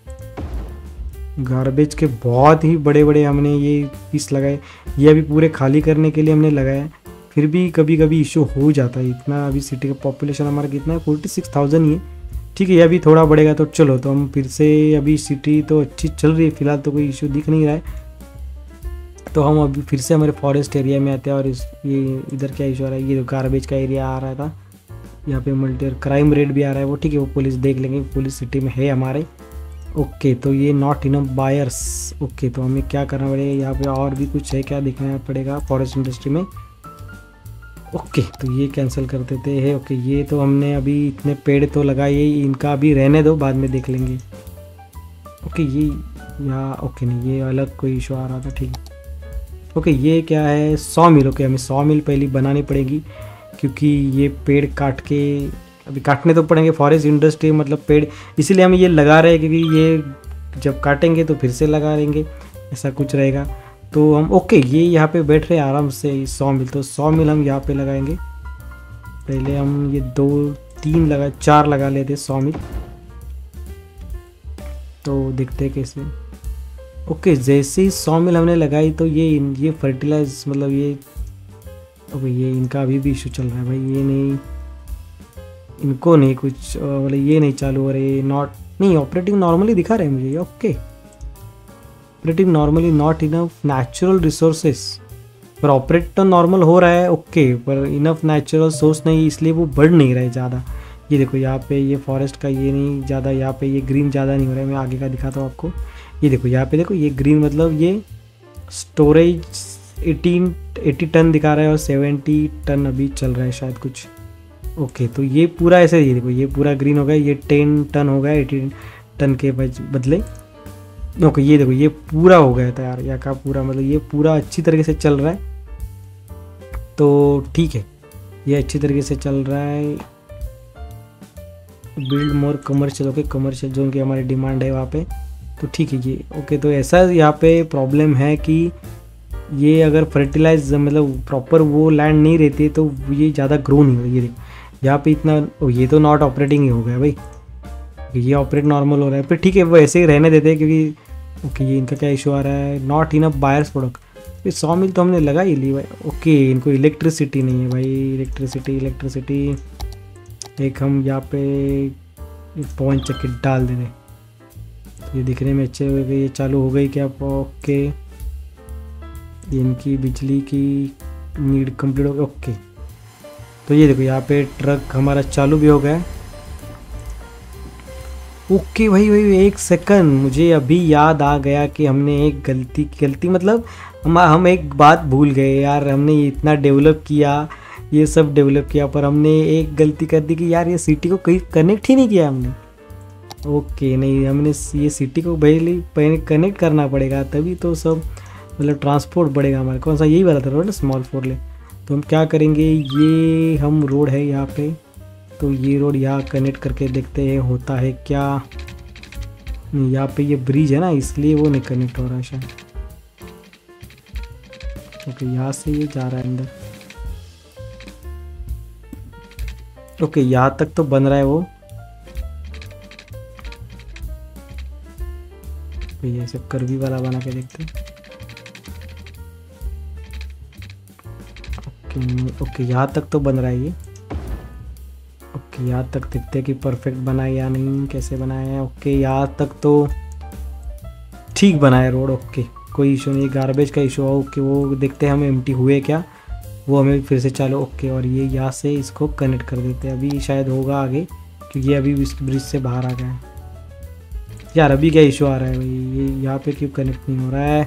गार्बेज के बहुत ही बड़े बड़े हमने ये पीस लगाए, ये अभी पूरे खाली करने के लिए हमने लगाया, फिर भी कभी कभी इशू हो जाता है इतना। अभी सिटी का पॉपुलेशन हमारा कितना है? फोर्टी सिक्स थाउजेंड ही है। ठीक है ये अभी थोड़ा बढ़ेगा तो चलो, तो हम फिर से, अभी सिटी तो अच्छी चल रही है फिलहाल, तो कोई इशू दिख नहीं रहा है। तो हम अभी फिर से हमारे फॉरेस्ट एरिया में आते हैं। और इस ये इधर क्या इशू आ रहा है? ये गार्बेज का एरिया आ रहा था, यहाँ पे मल्टी क्राइम रेट भी आ रहा है वो। ठीक है वो पुलिस देख लेंगे, पुलिस सिटी में है हमारे। ओके तो ये नॉट इनफ बायर्स। ओके तो हमें क्या करना पड़ेगा? यहाँ पे और भी कुछ है क्या दिखाना पड़ेगा फॉरेस्ट इंडस्ट्री में? ओके तो ये कैंसिल कर देते हैं। ओके ये तो हमने अभी इतने पेड़ तो लगाए, इनका अभी रहने दो, बाद में देख लेंगे। ओके ये यहाँ ओके नहीं, ये अलग कोई इशू आ रहा था। ठीक है ओके ये क्या है? सौ मिल। ओके हमें सौ मिल पहले बनानी पड़ेगी, क्योंकि ये पेड़ काट के अभी काटने तो पड़ेंगे। फॉरेस्ट इंडस्ट्री मतलब पेड़, इसीलिए हम ये लगा रहे हैं, क्योंकि ये जब काटेंगे तो फिर से लगा लेंगे, ऐसा कुछ रहेगा। तो हम ओके ये यहाँ पे बैठ रहे हैं आराम से। सौ मिल तो सौ मिल हम यहाँ पे लगाएंगे। पहले हम ये दो तीन लगा चार लगा लेते सौ मिल, तो देखते हैं कैसे। ओके जैसे ही सौ मिल हमने लगाई तो ये ये फर्टिलाइज मतलब ये ओके ये इनका अभी भी इशू चल रहा है भाई। ये नहीं, इनको नहीं कुछ मतलब ये नहीं चालू हो रही, नॉट नहीं, ऑपरेटिंग नॉर्मली दिखा रहे हैं मुझे। Okay, operating normally not enough natural resources, पर ऑपरेट तो नॉर्मल हो रहा है। ओके, पर इनफ नेचुरल सोर्स नहीं, इसलिए वो बढ़ नहीं रहा है ज़्यादा। ये देखो यहाँ पे ये फॉरेस्ट का ये नहीं ज़्यादा, यहाँ पे ये ग्रीन ज़्यादा नहीं हो रहा है। मैं आगे का दिखाता हूँ आपको। ये देखो यहाँ पे देखो, ये ग्रीन मतलब ये स्टोरेज एटीन एटी टन दिखा रहा है और सेवेंटी टन अभी चल रहा है शायद कुछ। ओके, तो ये पूरा ऐसे, ये देखो ये पूरा ग्रीन हो गया, ये टेन टन हो गया एटीन टन के बदले। ओके, ये देखो ये पूरा हो गया था यार, या का पूरा मतलब ये पूरा अच्छी तरीके से चल रहा है। तो ठीक है, ये अच्छी तरीके से चल रहा है। Build more commercial, okay commercial zone की हमारी डिमांड है वहाँ पे, तो ठीक है ये। ओके, तो ऐसा यहाँ पे प्रॉब्लम है कि ये अगर फर्टिलाइज मतलब प्रॉपर वो लैंड नहीं रहती तो ये ज़्यादा ग्रो नहीं होगा। ये देखो यहाँ पे इतना, ओ ये तो नॉट ऑपरेटिंग ही हो गया भाई, ये ऑपरेट नॉर्मल हो रहा है। फिर ठीक है, वो ऐसे ही रहने देते हैं क्योंकि ओके ये इनका क्या इशू आ रहा है, नॉट इनफ बायर्स प्रोडक्ट। फिर सौ मिल तो हमने लगा ही ली भाई। ओके, इनको इलेक्ट्रिसिटी नहीं है भाई, इलेक्ट्रिसिटी इलेक्ट्रिसिटी एक हम यहाँ पे पवन चक्की डाल दे रहे, ये दिखने में अच्छे हो गए। ये चालू हो गई क्या? ओके, इनकी बिजली की नीड कंप्लीट हो गई। ओके, तो ये देखो यहाँ पे ट्रक हमारा चालू भी हो गया है। ओके भाई भाई एक सेकंड, मुझे अभी याद आ गया कि हमने एक गलती गलती मतलब हम हम एक बात भूल गए यार। हमने इतना डेवलप किया, ये सब डेवलप किया, पर हमने एक गलती कर दी कि यार ये सिटी को कहीं कनेक्ट ही नहीं किया हमने। ओके, नहीं हमने ये सिटी को पहले पहले कनेक्ट करना पड़ेगा, तभी तो सब मतलब ट्रांसपोर्ट बढ़ेगा हमारे। कौन सा? यही वाला था रोड, स्मॉल फोर ले। तो हम क्या करेंगे, ये हम रोड है यहाँ पे, तो ये रोड यहाँ कनेक्ट करके देखते हैं होता है क्या। यहाँ पे ये ब्रिज है ना, इसलिए वो नहीं कनेक्ट हो रहा है शायद। ओके, यहाँ से ये जा रहा है अंदर। ओके, यहाँ तक तो बन रहा है वो। तो ये ऐसे कर्वी वाला बना के देखते हैं। ओके ओके, यहाँ तक तो बन रहा है ये। ओके, यहाँ तक देखते हैं कि परफेक्ट बना है या नहीं, कैसे बनाया है। ओके, यहाँ तक तो ठीक बना है रोड। ओके, कोई इशू नहीं, गार्बेज का इशू हो। ओके, वो देखते हैं हमें एम्प्टी हुए क्या, वो हमें फिर से चालू। ओके, और ये यहाँ से इसको कनेक्ट कर देते हैं। अभी शायद होगा आगे, क्योंकि ये अभी इस ब्रिज से बाहर आ गया है। यार अभी क्या इशू आ रहा है भाई, ये यहाँ पे क्यों कनेक्ट नहीं हो रहा है?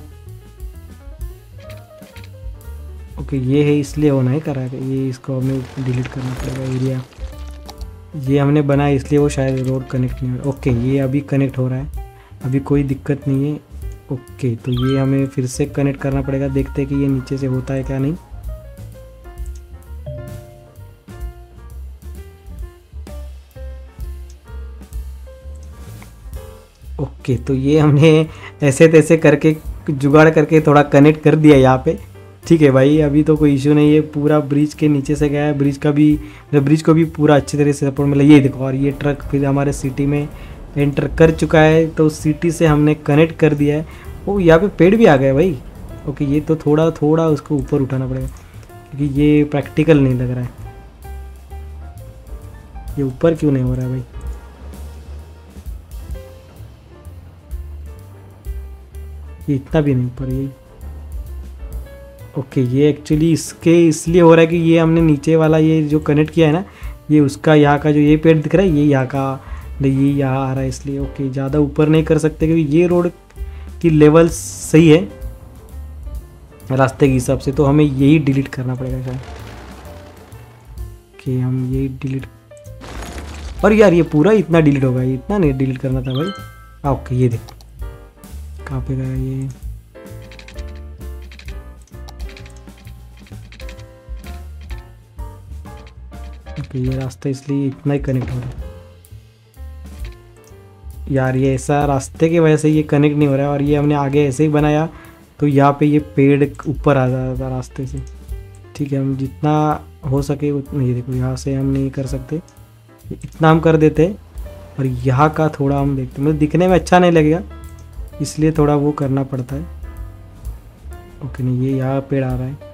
ओके, ये है इसलिए वो नहीं कर रहा है, ये इसको हमें डिलीट करना पड़ेगा एरिया। ये हमने बनाया इसलिए वो शायद रोड कनेक्ट नहीं हो रहा। ओके, ये अभी कनेक्ट हो रहा है, अभी कोई दिक्कत नहीं है। ओके, तो ये हमें फिर से कनेक्ट करना पड़ेगा, देखते हैं कि ये नीचे से होता है क्या नहीं। ओके, तो ये हमने ऐसे तैसे करके जुगाड़ करके थोड़ा कनेक्ट कर दिया यहाँ पे। ठीक है भाई, अभी तो कोई इशू नहीं है, पूरा ब्रिज के नीचे से गया है। ब्रिज का भी ब्रिज को भी पूरा अच्छी तरह से सपोर्ट मिला। ये देखो, और ये ट्रक फिर हमारे सिटी में एंटर कर चुका है, तो सिटी से हमने कनेक्ट कर दिया है। वो यहाँ पे पेड़ भी आ गए भाई। ओके, ये तो थोड़ा थोड़ा उसको ऊपर उठाना पड़ेगा, क्योंकि ये प्रैक्टिकल नहीं लग रहा है। ये ऊपर क्यों नहीं हो रहा है भाई? ये इतना भी नहीं ऊपर, ये ओके, ये एक्चुअली इसके इसलिए हो रहा है कि ये हमने नीचे वाला ये जो कनेक्ट किया है ना, ये उसका यहाँ का जो ये पेड़ दिख रहा है, ये यहाँ का नहीं, ये यहाँ आ रहा है इसलिए। ओके, ज़्यादा ऊपर नहीं कर सकते क्योंकि ये रोड की लेवल सही है रास्ते के हिसाब से, तो हमें यही डिलीट करना पड़ेगा शायद। ओके, हम यही डिलीट, और यार ये पूरा इतना डिलीट होगा, इतना नहीं डिलीट करना था भाई। हाँ ओके, ये देखो कहाँ पे गया ये। ओके, ये रास्ता इसलिए इतना ही कनेक्ट हो रहा है यार। ये ऐसा रास्ते की वजह से ये कनेक्ट नहीं हो रहा है, और ये हमने आगे ऐसे ही बनाया तो यहाँ पे ये पेड़ ऊपर आ जाता था रास्ते से। ठीक है, हम जितना हो सके उतना, ये देखो यहाँ से हम नहीं कर सकते, इतना हम कर देते, और यहाँ का थोड़ा हम देखते, मतलब दिखने में अच्छा नहीं लगेगा इसलिए थोड़ा वो करना पड़ता है। ओके, नहीं ये यहाँ पेड़ आ रहा है।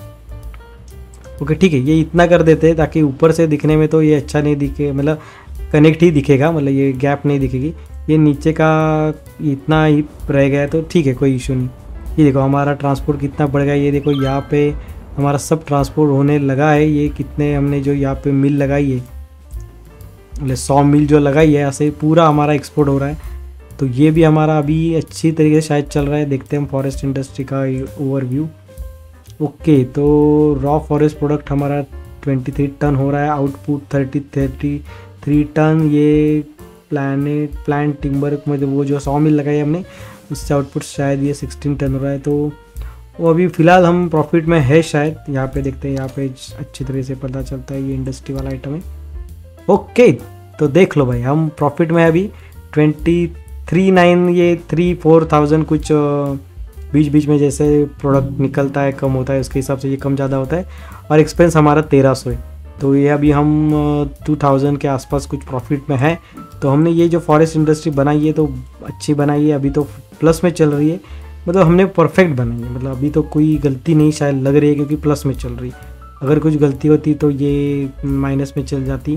ओके ठीक है, ये इतना कर देते हैं ताकि ऊपर से दिखने में तो ये अच्छा नहीं दिखे, मतलब कनेक्ट ही दिखेगा, मतलब ये गैप नहीं दिखेगी। ये नीचे का इतना ही रह गया तो ठीक है, कोई इशू नहीं। ये देखो हमारा ट्रांसपोर्ट कितना बढ़ गया। ये देखो यहाँ पे हमारा सब ट्रांसपोर्ट होने लगा है। ये कितने हमने जो यहाँ पे मिल लगाई है, मतलब सौ मिल जो लगाई है, ऐसे पूरा हमारा एक्सपोर्ट हो रहा है। तो ये भी हमारा अभी अच्छी तरीके से शायद चल रहा है। देखते हैं हम फॉरेस्ट इंडस्ट्री का ओवरव्यू। ओके, तो रॉ फॉरेस्ट प्रोडक्ट हमारा तेईस टन हो रहा है, आउटपुट तीस तैंतीस टन। ये प्लानेट प्लांट टिम्बर मतलब वो जो सौ मिल लगाई हमने, उससे आउटपुट शायद ये सोलह टन हो रहा है। तो वो अभी फ़िलहाल हम प्रॉफिट में है शायद। यहाँ पे देखते हैं, यहाँ पे अच्छी तरह से पता चलता है ये इंडस्ट्री वाला आइटम है। ओके, तो देख लो भाई, हम प्रॉफिट में है अभी ट्वेंटी थ्री नाइन ये थ्री फोर थाउजेंड कुछ बीच बीच में जैसे प्रोडक्ट निकलता है कम होता है, उसके हिसाब से ये कम ज़्यादा होता है। और एक्सपेंस हमारा तेरह सौ है। तो ये अभी हम टू थाउजेंड के आसपास कुछ प्रॉफिट में है। तो हमने ये जो फॉरेस्ट इंडस्ट्री बनाई है तो अच्छी बनाई है, अभी तो प्लस में चल रही है। मतलब हमने परफेक्ट बनाई है, मतलब अभी तो कोई गलती नहीं शायद लग रही है, क्योंकि प्लस में चल रही है। अगर कुछ गलती होती तो ये माइनस में चल जाती।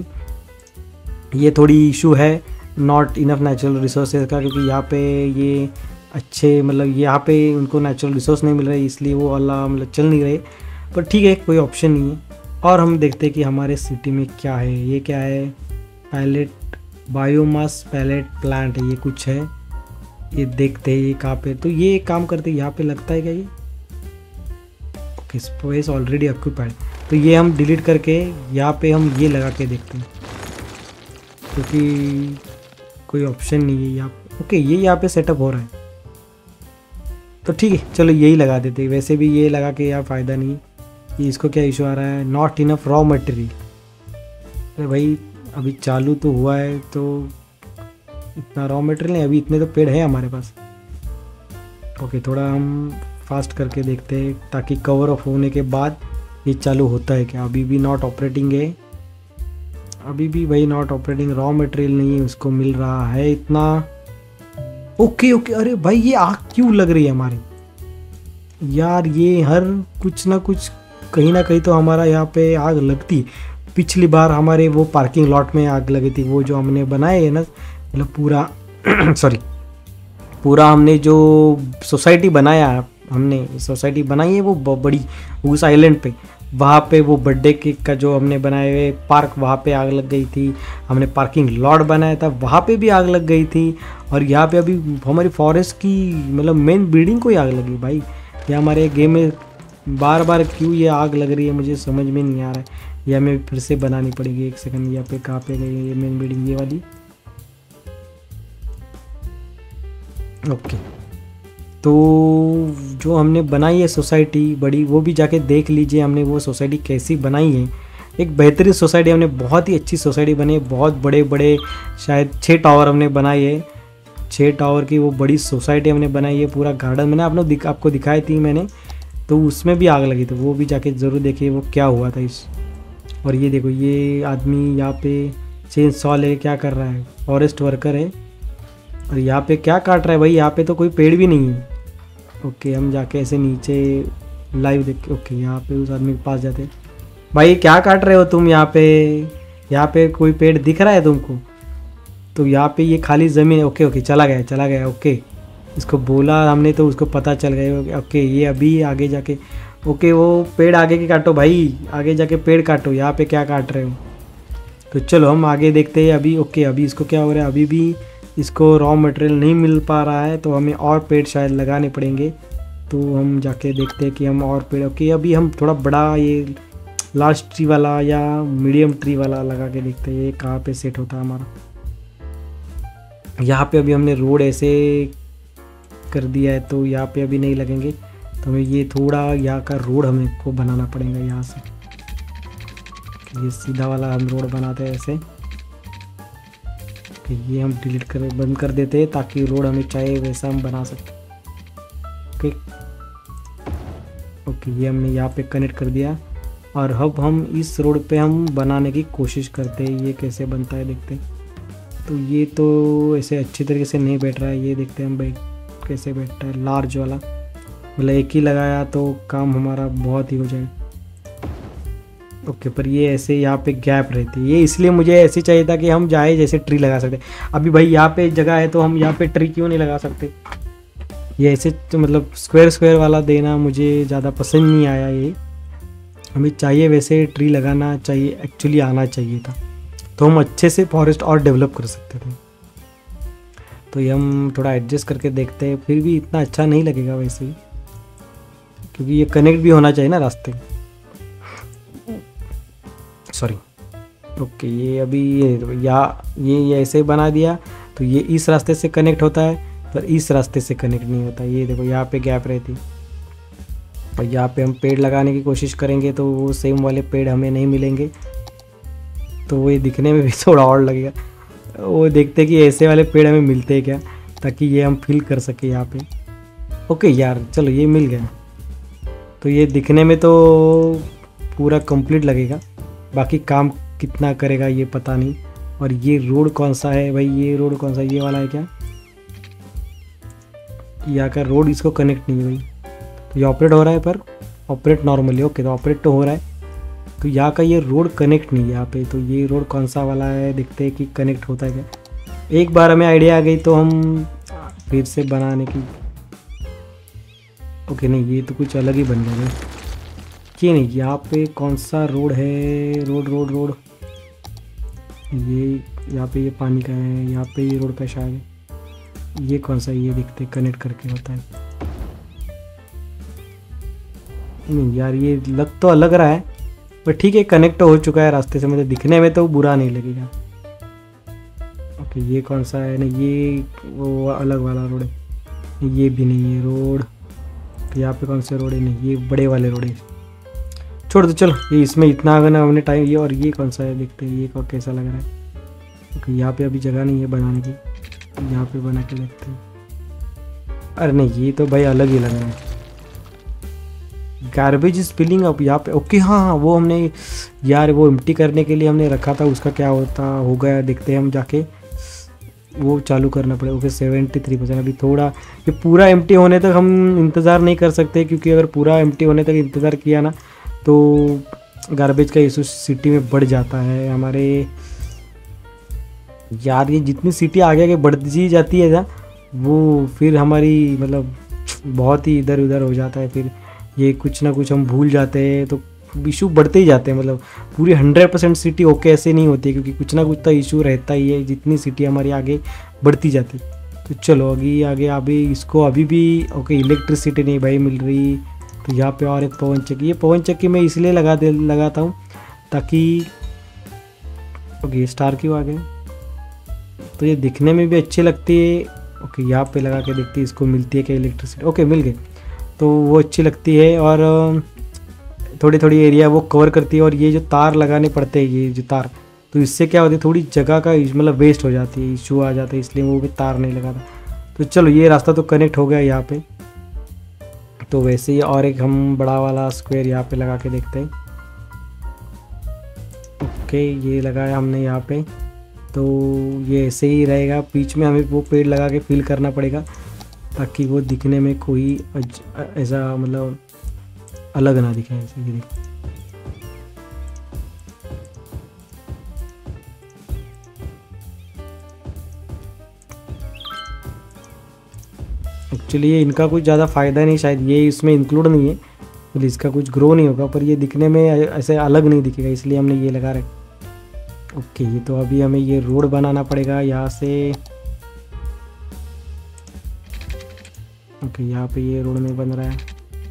ये थोड़ी इशू है नॉट इनफ नेचुरल रिसोर्सेज का, क्योंकि यहाँ पे ये अच्छे मतलब यहाँ पे उनको नेचुरल रिसोर्स नहीं मिल रहे, इसलिए वो अल्लाह मतलब चल नहीं रहे। पर ठीक है, कोई ऑप्शन नहीं है। और हम देखते हैं कि हमारे सिटी में क्या है। ये क्या है, पैलेट बायोमास पैलेट प्लांट है, ये कुछ है। ये देखते हैं ये कहाँ पे। तो ये काम करते यहाँ पे लगता है क्या ये? Okay, space already occupied. तो ये हम डिलीट करके यहाँ पे हम ये लगा के देखते हैं, क्योंकि कोई ऑप्शन नहीं है यहाँ पे। ओके, ये यहाँ पे सेटअप हो रहा है, तो ठीक है चलो यही लगा देते हैं। वैसे भी ये लगा के यार फ़ायदा नहीं है। ये इसको क्या इशू आ रहा है, नॉट इनफ रॉ मटेरियल। अरे भाई अभी चालू तो हुआ है, तो इतना रॉ मटेरियल नहीं, अभी इतने तो पेड़ है हमारे पास। ओके, थोड़ा हम फास्ट करके देखते हैं, ताकि कवर ऑफ होने के बाद ये चालू होता है क्या। अभी भी नॉट ऑपरेटिंग है, अभी भी भाई नॉट ऑपरेटिंग। रॉ मटेरियल नहीं है, उसको मिल रहा है इतना। ओके ओके, अरे भाई ये आग क्यों लग रही है हमारी यार? ये हर कुछ ना कुछ कहीं ना कहीं तो हमारा यहाँ पे आग लगती। पिछली बार हमारे वो पार्किंग लॉट में आग लगी थी, वो जो हमने बनाए है ना, मतलब पूरा सॉरी पूरा हमने जो सोसाइटी बनाया, हमने सोसाइटी बनाई है वो बड़ी उस आइलैंड पे, वहाँ पे वो बर्थडे केक का जो हमने बनाए हुए पार्क, वहाँ पे आग लग गई थी। हमने पार्किंग लॉट बनाया था, वहाँ पे भी आग लग गई थी। और यहाँ पे अभी हमारी फॉरेस्ट की मतलब मेन बिल्डिंग को ही आग लगी भाई। ये हमारे गेम में बार बार क्यों ये आग लग रही है, मुझे समझ में नहीं आ रहा है। या हमें फिर से बनानी पड़ेगी। एक सेकंड, यहाँ पे कहाँ पे गई ये मेन बिल्डिंग, ये वाली। ओके, तो जो हमने बनाई है सोसाइटी बड़ी, वो भी जाके देख लीजिए हमने वो सोसाइटी कैसी बनाई है। एक बेहतरीन सोसाइटी हमने, बहुत ही अच्छी सोसाइटी बनी है। बहुत बड़े बड़े शायद छः टावर हमने बनाए है, छः टावर की वो बड़ी सोसाइटी हमने बनाई है। पूरा गार्डन मैंने आपने दिख, आपको दिखाई थी मैंने, तो उसमें भी आग लगी थी, वो भी जाके ज़रूर देखिए वो क्या हुआ था इस। और ये देखो ये आदमी यहाँ पे चेन सॉ लेके क्या कर रहा है, फॉरेस्ट वर्कर है। और यहाँ पे क्या काट रहा है भाई, यहाँ पे तो कोई पेड़ भी नहीं है। ओके, हम जाके ऐसे नीचे लाइव देख के, ओके यहाँ पे उस आदमी के पास जाते हैं। भाई क्या काट रहे हो तुम यहाँ पे? यहाँ पे कोई पेड़ दिख रहा है तुमको? तो यहाँ पे ये खाली ज़मीन है। ओके ओके, चला गया चला गया। ओके, इसको बोला हमने तो उसको पता चल गया। ओके, ये अभी आगे जाके, ओके वो पेड़ आगे के काटो भाई, आगे जाके पेड़ काटो, यहाँ पे क्या काट रहे हो? तो चलो हम आगे देखते हैं अभी। ओके, अभी इसको क्या हो रहा है, अभी भी इसको रॉ मटेरियल नहीं मिल पा रहा है, तो हमें और पेड़ शायद लगाने पड़ेंगे। तो हम जाके देखते हैं कि हम और पेड़, ओके अभी हम थोड़ा बड़ा ये लार्ज ट्री वाला या मीडियम ट्री वाला लगा के देखते हैं ये कहाँ पे सेट होता है हमारा। यहाँ पे अभी हमने रोड ऐसे कर दिया है, तो यहाँ पे अभी नहीं लगेंगे, तो हमें ये थोड़ा यहाँ का रोड हमें को बनाना पड़ेगा यहाँ से। ये सीधा वाला हम रोड बनाते हैं ऐसे। ये हम डिलीट कर बंद कर देते हैं, ताकि रोड हमें चाहे वैसा हम बना सकते। ओके ओके, ये हमने यहाँ पे कनेक्ट कर दिया। और अब हम इस रोड पे हम बनाने की कोशिश करते हैं, ये कैसे बनता है देखते हैं। तो ये तो ऐसे अच्छी तरीके से नहीं बैठ रहा है, ये देखते हैं हम बैठ कैसे बैठता है लार्ज वाला। मतलब एक ही लगाया तो काम हमारा बहुत ही हो जाए। ओके, पर ये ऐसे यहाँ पे गैप रहती है, ये इसलिए मुझे ऐसे चाहिए था कि हम जाए जैसे ट्री लगा सकते। अभी भाई यहाँ पे जगह है तो हम यहाँ पे ट्री क्यों नहीं लगा सकते? ये ऐसे तो मतलब स्क्वायर स्क्वायर वाला देना मुझे ज़्यादा पसंद नहीं आया। ये हमें चाहिए वैसे ट्री लगाना चाहिए, एक्चुअली आना चाहिए था, तो हम अच्छे से फॉरेस्ट और डेवलप कर सकते थे। तो ये हम थोड़ा एडजस्ट करके देखते हैं, फिर भी इतना अच्छा नहीं लगेगा वैसे ही, क्योंकि ये कनेक्ट भी होना चाहिए ना रास्ते। सॉरी। ओके, ये अभी ये या ये ये ऐसे बना दिया तो ये इस रास्ते से कनेक्ट होता है, पर इस रास्ते से कनेक्ट नहीं होता। ये देखो यहाँ पे गैप रहती, और यहाँ पे हम पेड़ लगाने की कोशिश करेंगे तो वो सेम वाले पेड़ हमें नहीं मिलेंगे, तो वो ये दिखने में भी थोड़ा और लगेगा। वो देखते कि ऐसे वाले पेड़ हमें मिलते हैं क्या, ताकि ये हम फिल कर सके यहाँ पे। ओके यार, चलो ये मिल गया, तो ये दिखने में तो पूरा कंप्लीट लगेगा, बाकी काम कितना करेगा ये पता नहीं। और ये रोड कौन सा है भाई? ये रोड कौन सा, ये वाला है क्या? यहाँ का रोड इसको कनेक्ट नहीं है भाई, तो ये ऑपरेट हो रहा है, पर ऑपरेट नॉर्मली। ओके, तो ऑपरेट तो हो रहा है, तो यहाँ का ये रोड कनेक्ट नहीं है यहाँ पे। तो ये रोड कौन सा वाला है, देखते हैं कि कनेक्ट होता है क्या। एक बार हमें आइडिया आ गई तो हम फिर से बनाने की। ओके, नहीं ये तो कुछ अलग ही बन गया भाई। ये नहीं, यहाँ पे कौन सा रोड है? रोड रोड रोड ये यहाँ पे ये पानी का है, यहाँ पे ये रोड का शायद है। ये कौन सा, ये देखते कनेक्ट करके होता है। नहीं यार, ये लग तो अलग रहा है, पर ठीक है, कनेक्ट हो चुका है रास्ते से, मुझे दिखने में तो बुरा नहीं लगेगा। ओके, ये कौन सा है? नहीं ये वो अलग वाला रोड है, ये भी नहीं है रोड। तो यहाँ पे कौन से रोड है? नहीं ये बड़े वाले रोड है, छोड़ दो। चलो ये इसमें इतना आगे हमने टाइम। ये और ये कौन सा है, देखते हैं ये को कैसा लग रहा है। ओके, यहाँ पे अभी जगह नहीं है बनाने की, यहाँ पे बना के देखते हैं। अरे नहीं, ये तो भाई अलग ही लग रहा है। गार्बेज स्पिलिंग अप यहाँ पे। ओके हाँ हाँ, वो हमने यार वो एम्प्टी करने के लिए हमने रखा था, उसका क्या होता हो गया देखते हैं हम जाके, वो चालू करना पड़ेगा। ओके, सेवेंटी थ्री परसेंट अभी थोड़ा, ये पूरा एम्प्टी होने तक हम इंतज़ार नहीं कर सकते, क्योंकि अगर पूरा एम्प्टी होने तक इंतज़ार किया ना तो गार्बेज का इशू सिटी में बढ़ जाता है हमारे। यार ये जितनी सिटी आगे आगे बढ़ती जाती है ना, वो फिर हमारी मतलब बहुत ही इधर उधर हो जाता है, फिर ये कुछ ना कुछ हम भूल जाते हैं, तो इशू बढ़ते ही जाते हैं। मतलब पूरी हंड्रेड परसेंट सिटी ओके ऐसे नहीं होती है, क्योंकि कुछ ना कुछ तो इशू रहता ही है जितनी सिटी हमारी आगे बढ़ती जाती। तो चलो अभी आगे अभी इसको अभी भी ओके इलेक्ट्रिसिटी नहीं भाई मिल रही, तो यहाँ पे और एक पवन चक्की। ये पवन चक्की मैं इसलिए लगा दे लगाता हूँ ताकि ओके स्टार क्यों आ गए, तो ये दिखने में भी अच्छी लगती है। ओके, यहाँ पे लगा के देखती है इसको मिलती है क्या इलेक्ट्रिसिटी। ओके मिल गई, तो वो अच्छी लगती है, और थोड़ी थोड़ी एरिया वो कवर करती है। और ये जो तार लगाने पड़ते हैं, ये जो तार, तो इससे क्या होती है थोड़ी जगह का मतलब वेस्ट हो जाती है, इशू आ जाता है, इसलिए वो भी तार नहीं लगाता। तो चलो ये रास्ता तो कनेक्ट हो गया यहाँ पे, तो वैसे ही और एक हम बड़ा वाला स्क्वायर यहाँ पे लगा के देखते हैं। ओके, ये लगाया हमने यहाँ पे, तो ये ऐसे ही रहेगा। बीच में हमें वो पेड़ लगा के फिल करना पड़ेगा, ताकि वो दिखने में कोई ऐसा मतलब अलग ना दिखे। ऐसे ही देखो, एक्चुअली ये इनका कुछ ज़्यादा फ़ायदा नहीं, शायद ये इसमें इंक्लूड नहीं है, तो इसका कुछ ग्रो नहीं होगा, पर ये दिखने में ऐसे अलग नहीं दिखेगा, इसलिए हमने ये लगा रखा। ओके, ये तो अभी हमें ये रोड बनाना पड़ेगा यहाँ से। ओके, यहाँ पे ये रोड नहीं बन रहा है।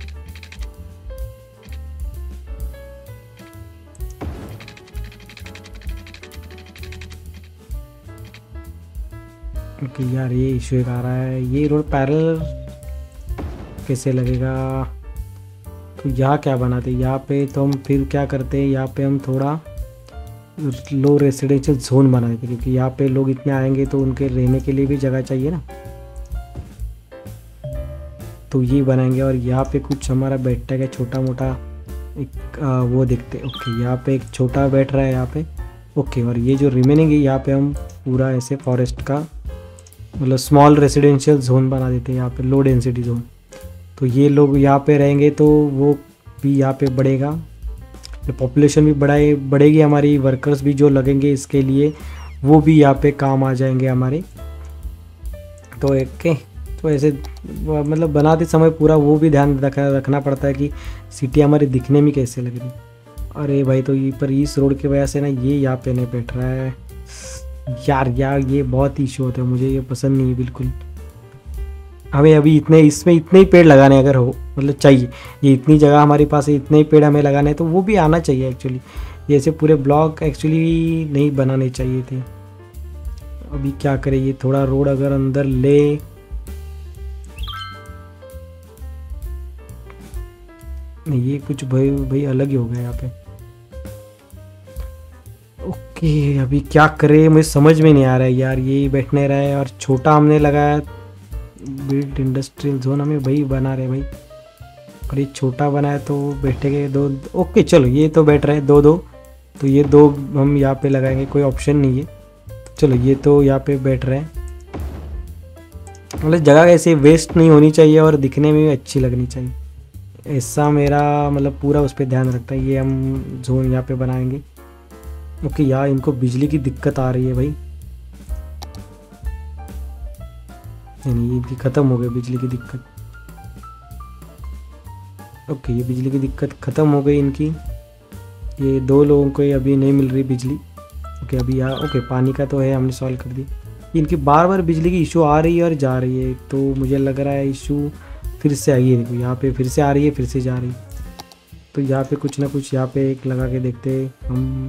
ओके यार, ये इशू एक आ रहा है, ये रोड पैरेलल कैसे लगेगा? तो यहाँ क्या बनाते, यहाँ पे तो हम फिर क्या करते हैं, यहाँ पे हम थोड़ा लो रेसिडेंशियल जोन बना देते, क्योंकि यहाँ पे लोग इतने आएंगे तो उनके रहने के लिए भी जगह चाहिए ना, तो ये बनाएंगे। और यहाँ पे कुछ हमारा बैठता है छोटा मोटा एक आ, वो देखते। ओके, यहाँ पे एक छोटा बैठ रहा है यहाँ पे। ओके, और ये जो रिमेनिंग है यहाँ पे हम पूरा ऐसे फॉरेस्ट का मतलब स्मॉल रेसिडेंशियल जोन बना देते हैं यहाँ पे, लो डेंसिटी जोन। तो ये लोग यहाँ पे रहेंगे तो वो भी यहाँ पे बढ़ेगा। पॉपुलेशन भी बढ़ाए बढ़ेगी हमारी, वर्कर्स भी जो लगेंगे इसके लिए वो भी यहाँ पे काम आ जाएंगे हमारे। तो एक तो ऐसे मतलब बनाते समय पूरा वो भी ध्यान रखना रखना पड़ता है कि सिटी हमारी दिखने में कैसे लग रही। अरे भाई तो ये पर इस रोड की वजह से ना ये यहाँ पे नहीं बैठ रहा है यार, यार ये बहुत इशू होता है, मुझे ये पसंद नहीं है बिल्कुल। हमें अभी इतने इसमें इतने ही पेड़ लगाने अगर हो मतलब चाहिए, ये इतनी जगह हमारे पास है, इतने ही पेड़ हमें लगाने हैं तो वो भी आना चाहिए एक्चुअली। ये ऐसे पूरे ब्लॉक एक्चुअली नहीं बनाने चाहिए थे। अभी क्या करें, ये थोड़ा रोड अगर अंदर ले, नहीं ये कुछ भाई भाई अलग ही हो गया यहाँ पे। ओके अभी क्या करें मुझे समझ में नहीं आ रहा है यार, ये बैठने रहा है और छोटा हमने लगाया बिल्ड इंडस्ट्रियल जोन हमें भाई बना रहे भाई, और ये छोटा बनाया तो बैठेंगे दो। ओके चलो ये तो बैठ रहे हैं दो दो, तो ये दो हम यहाँ पे लगाएंगे, कोई ऑप्शन नहीं है। चलो ये तो यहाँ पे बैठ रहे हैं, मतलब जगह ऐसे वेस्ट नहीं होनी चाहिए और दिखने में भी अच्छी लगनी चाहिए, ऐसा मेरा मतलब पूरा उस पर ध्यान रखता है। ये हम जोन यहाँ पे बनाएंगे। ओके यार इनको बिजली की दिक्कत आ रही है भाई, नहीं इनकी ख़त्म हो गई बिजली की दिक्कत। ओके ये बिजली की दिक्कत ख़त्म हो गई इनकी, ये दो लोगों को अभी नहीं मिल रही बिजली। ओके अभी यहाँ ओके पानी का तो है हमने सॉल्व कर दी। इनकी बार बार बिजली की इशू आ रही है और जा रही है, तो मुझे लग रहा है इशू फिर से आई है। देखो यहाँ पे फिर से आ रही है फिर से जा रही है, तो यहाँ पे कुछ ना कुछ यहाँ पे एक लगा के देखते हैं हम।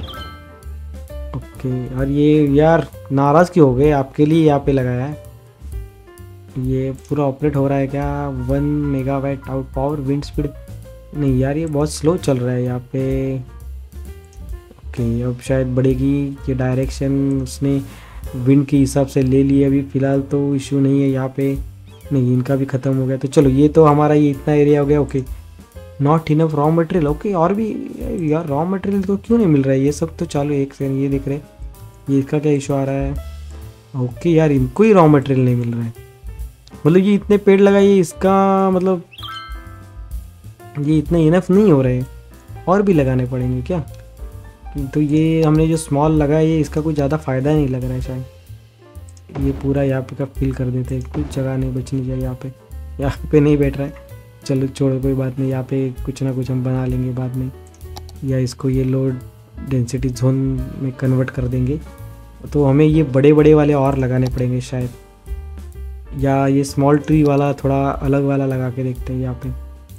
ओके और ये यार नाराज़ क्यों हो गए, आपके लिए यहाँ पे लगाया है। ये पूरा ऑपरेट हो रहा है क्या, one megawatt out power wind speed, नहीं यार ये बहुत स्लो चल रहा है यहाँ पे। ओके अब शायद बढ़ेगी, ये डायरेक्शन उसने विंड के हिसाब से ले लिए, अभी फ़िलहाल तो इशू नहीं है यहाँ पे। नहीं इनका भी ख़त्म हो गया, तो चलो ये तो हमारा ये इतना एरिया हो गया। Okay not enough raw material, okay और भी यार रॉ मटेरियल तो क्यों नहीं मिल रहा है, ये सब तो चालू एक सेकंड ये देख रहे ये इसका क्या इशू आ रहा है। ओके यार इनको ही रॉ मटेरियल नहीं मिल रहा है, मतलब ये इतने पेड़ लगाइए इसका मतलब ये इतने इनफ नहीं हो रहे, और भी लगाने पड़ेंगे क्या। तो ये हमने जो स्मॉल लगाया ये इसका कुछ ज़्यादा फ़ायदा नहीं लग रहा है शायद, ये पूरा यहाँ पे का फिल कर देते हैं, कुछ जगह नहीं बचनी चाहिए यहाँ पे, यहाँ पे नहीं बैठ रहा है। चलो छोड़ो कोई बात नहीं, यहाँ पे कुछ ना कुछ हम बना लेंगे बाद में, या इसको ये लो डेंसिटी जोन में कन्वर्ट कर देंगे। तो हमें ये बड़े बड़े वाले और लगाने पड़ेंगे शायद, या ये स्मॉल ट्री वाला थोड़ा अलग वाला लगा के देखते हैं यहाँ पे।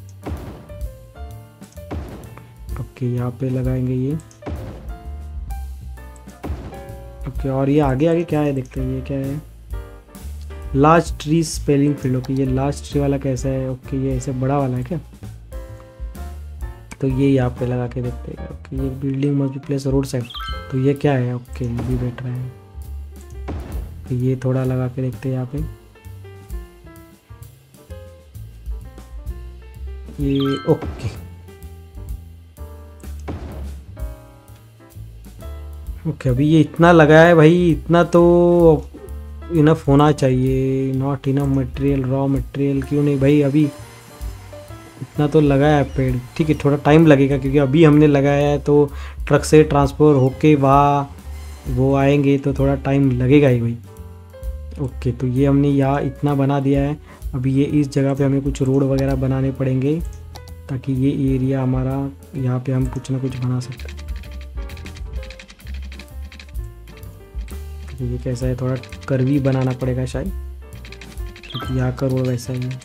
ओके यहाँ पे लगाएंगे ये। ओके और ये आगे आगे क्या है देखते हैं, ये क्या है, large tree sapling field. Okay ये लार्ज ट्री वाला कैसा है, ओके ये ऐसे बड़ा वाला है क्या, तो ये यहाँ पे लगा के देखते हैं। ओके ये building must be place road side, तो ये क्या है, ओके ये भी बैठ रहा है, तो ये थोड़ा लगा के देखते हैं यहाँ पे। ये ओके ओके अभी ये इतना लगाया है भाई, इतना तो इनफ होना चाहिए। Not enough material raw material, क्यों नहीं भाई, अभी इतना तो लगाया है पेड़, ठीक है थोड़ा टाइम लगेगा क्योंकि अभी हमने लगाया है, तो ट्रक से ट्रांसपोर्ट होके वहाँ वो आएंगे तो थोड़ा टाइम लगेगा ही भाई। ओके तो ये हमने यहाँ इतना बना दिया है, अभी ये इस जगह पे हमें कुछ रोड वगैरह बनाने पड़ेंगे ताकि ये एरिया हमारा यहाँ पे हम कुछ ना कुछ बना सकते हैं। ये कैसा है, थोड़ा कर्वी बनाना पड़ेगा शायद, क्योंकि यहाँ का रोड वैसा ही है।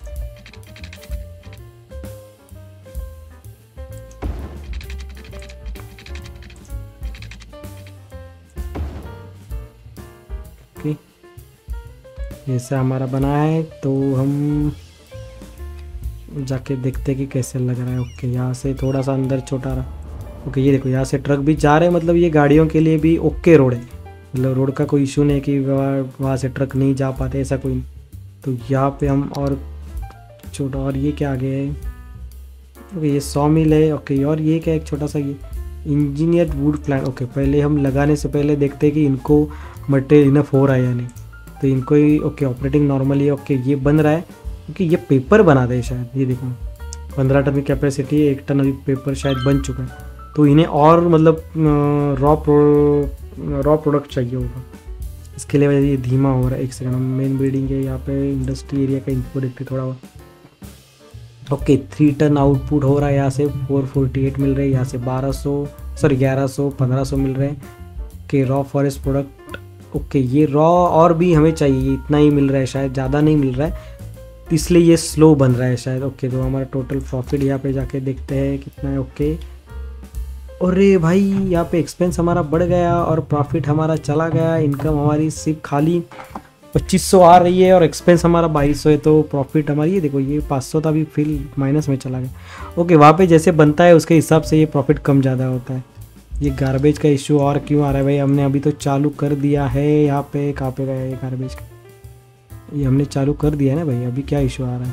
ओके जैसा हमारा बना है, तो हम जाके देखते हैं कि कैसे लग रहा है। ओके यहाँ से थोड़ा सा अंदर छोटा रहा। ओके ये देखो यहाँ से ट्रक भी जा रहे हैं, मतलब ये गाड़ियों के लिए भी ओके रोड है, मतलब रोड का कोई इशू नहीं कि वहाँ से ट्रक नहीं जा पाते, ऐसा कोई। तो यहाँ पे हम और छोटा, और ये क्या आगे है, ओके ये सौ मिल है। ओके और ये क्या एक छोटा सा ये इंजीनियर वुड प्लांट। ओके पहले हम लगाने से पहले देखते हैं कि इनको मटेरियल इनफ हो रहा है या नहीं, तो इनको ही ओके ऑपरेटिंग नॉर्मली। ओके ये बन रहा है क्योंकि ये पेपर बना दे शायद, ये देखो पंद्रह टन की कैपेसिटी है, एक टन अभी पेपर शायद बन चुका है। तो इन्हें और मतलब रॉ प्रो रॉ प्रोडक्ट चाहिए होगा, इसके लिए वजह ये धीमा हो रहा है। एक सेकंड, हम मेन बिल्डिंग के यहाँ पे इंडस्ट्री एरिया का इनको देखते थोड़ा और। ओके, थ्री टन आउटपुट हो रहा है यहाँ से, फोर फोर्टी एट मिल रहे हैं यहाँ से, बारह सौ सॉरी ग्यारह सौ पंद्रह सौ मिल रहे हैं कि रॉ फॉरेस्ट प्रोडक्ट। ओके, ये रॉ और भी हमें चाहिए, इतना ही मिल रहा है शायद, ज़्यादा नहीं मिल रहा है, इसलिए ये स्लो बन रहा है शायद। ओके, तो हमारा टोटल प्रॉफिट यहाँ पे जाके देखते हैं कितना है। ओके, अरे भाई यहाँ पे एक्सपेंस हमारा बढ़ गया और प्रॉफिट हमारा चला गया। इनकम हमारी सिर्फ खाली पच्चीस सौ आ रही है और एक्सपेंस हमारा बाईस सौ है, तो प्रॉफिट हमारी ये देखो ये पाँच सौ था, अभी फिर माइनस में चला गया। ओके, वहाँ पे जैसे बनता है उसके हिसाब से ये प्रॉफिट कम ज़्यादा होता है। ये गार्बेज का इशू और क्यों आ रहा है भाई? हमने अभी तो चालू कर दिया है यहाँ पे, कहाँ पे गया ये गार्बेज का? ये हमने चालू कर दिया है ना भाई, अभी क्या इशू आ रहा है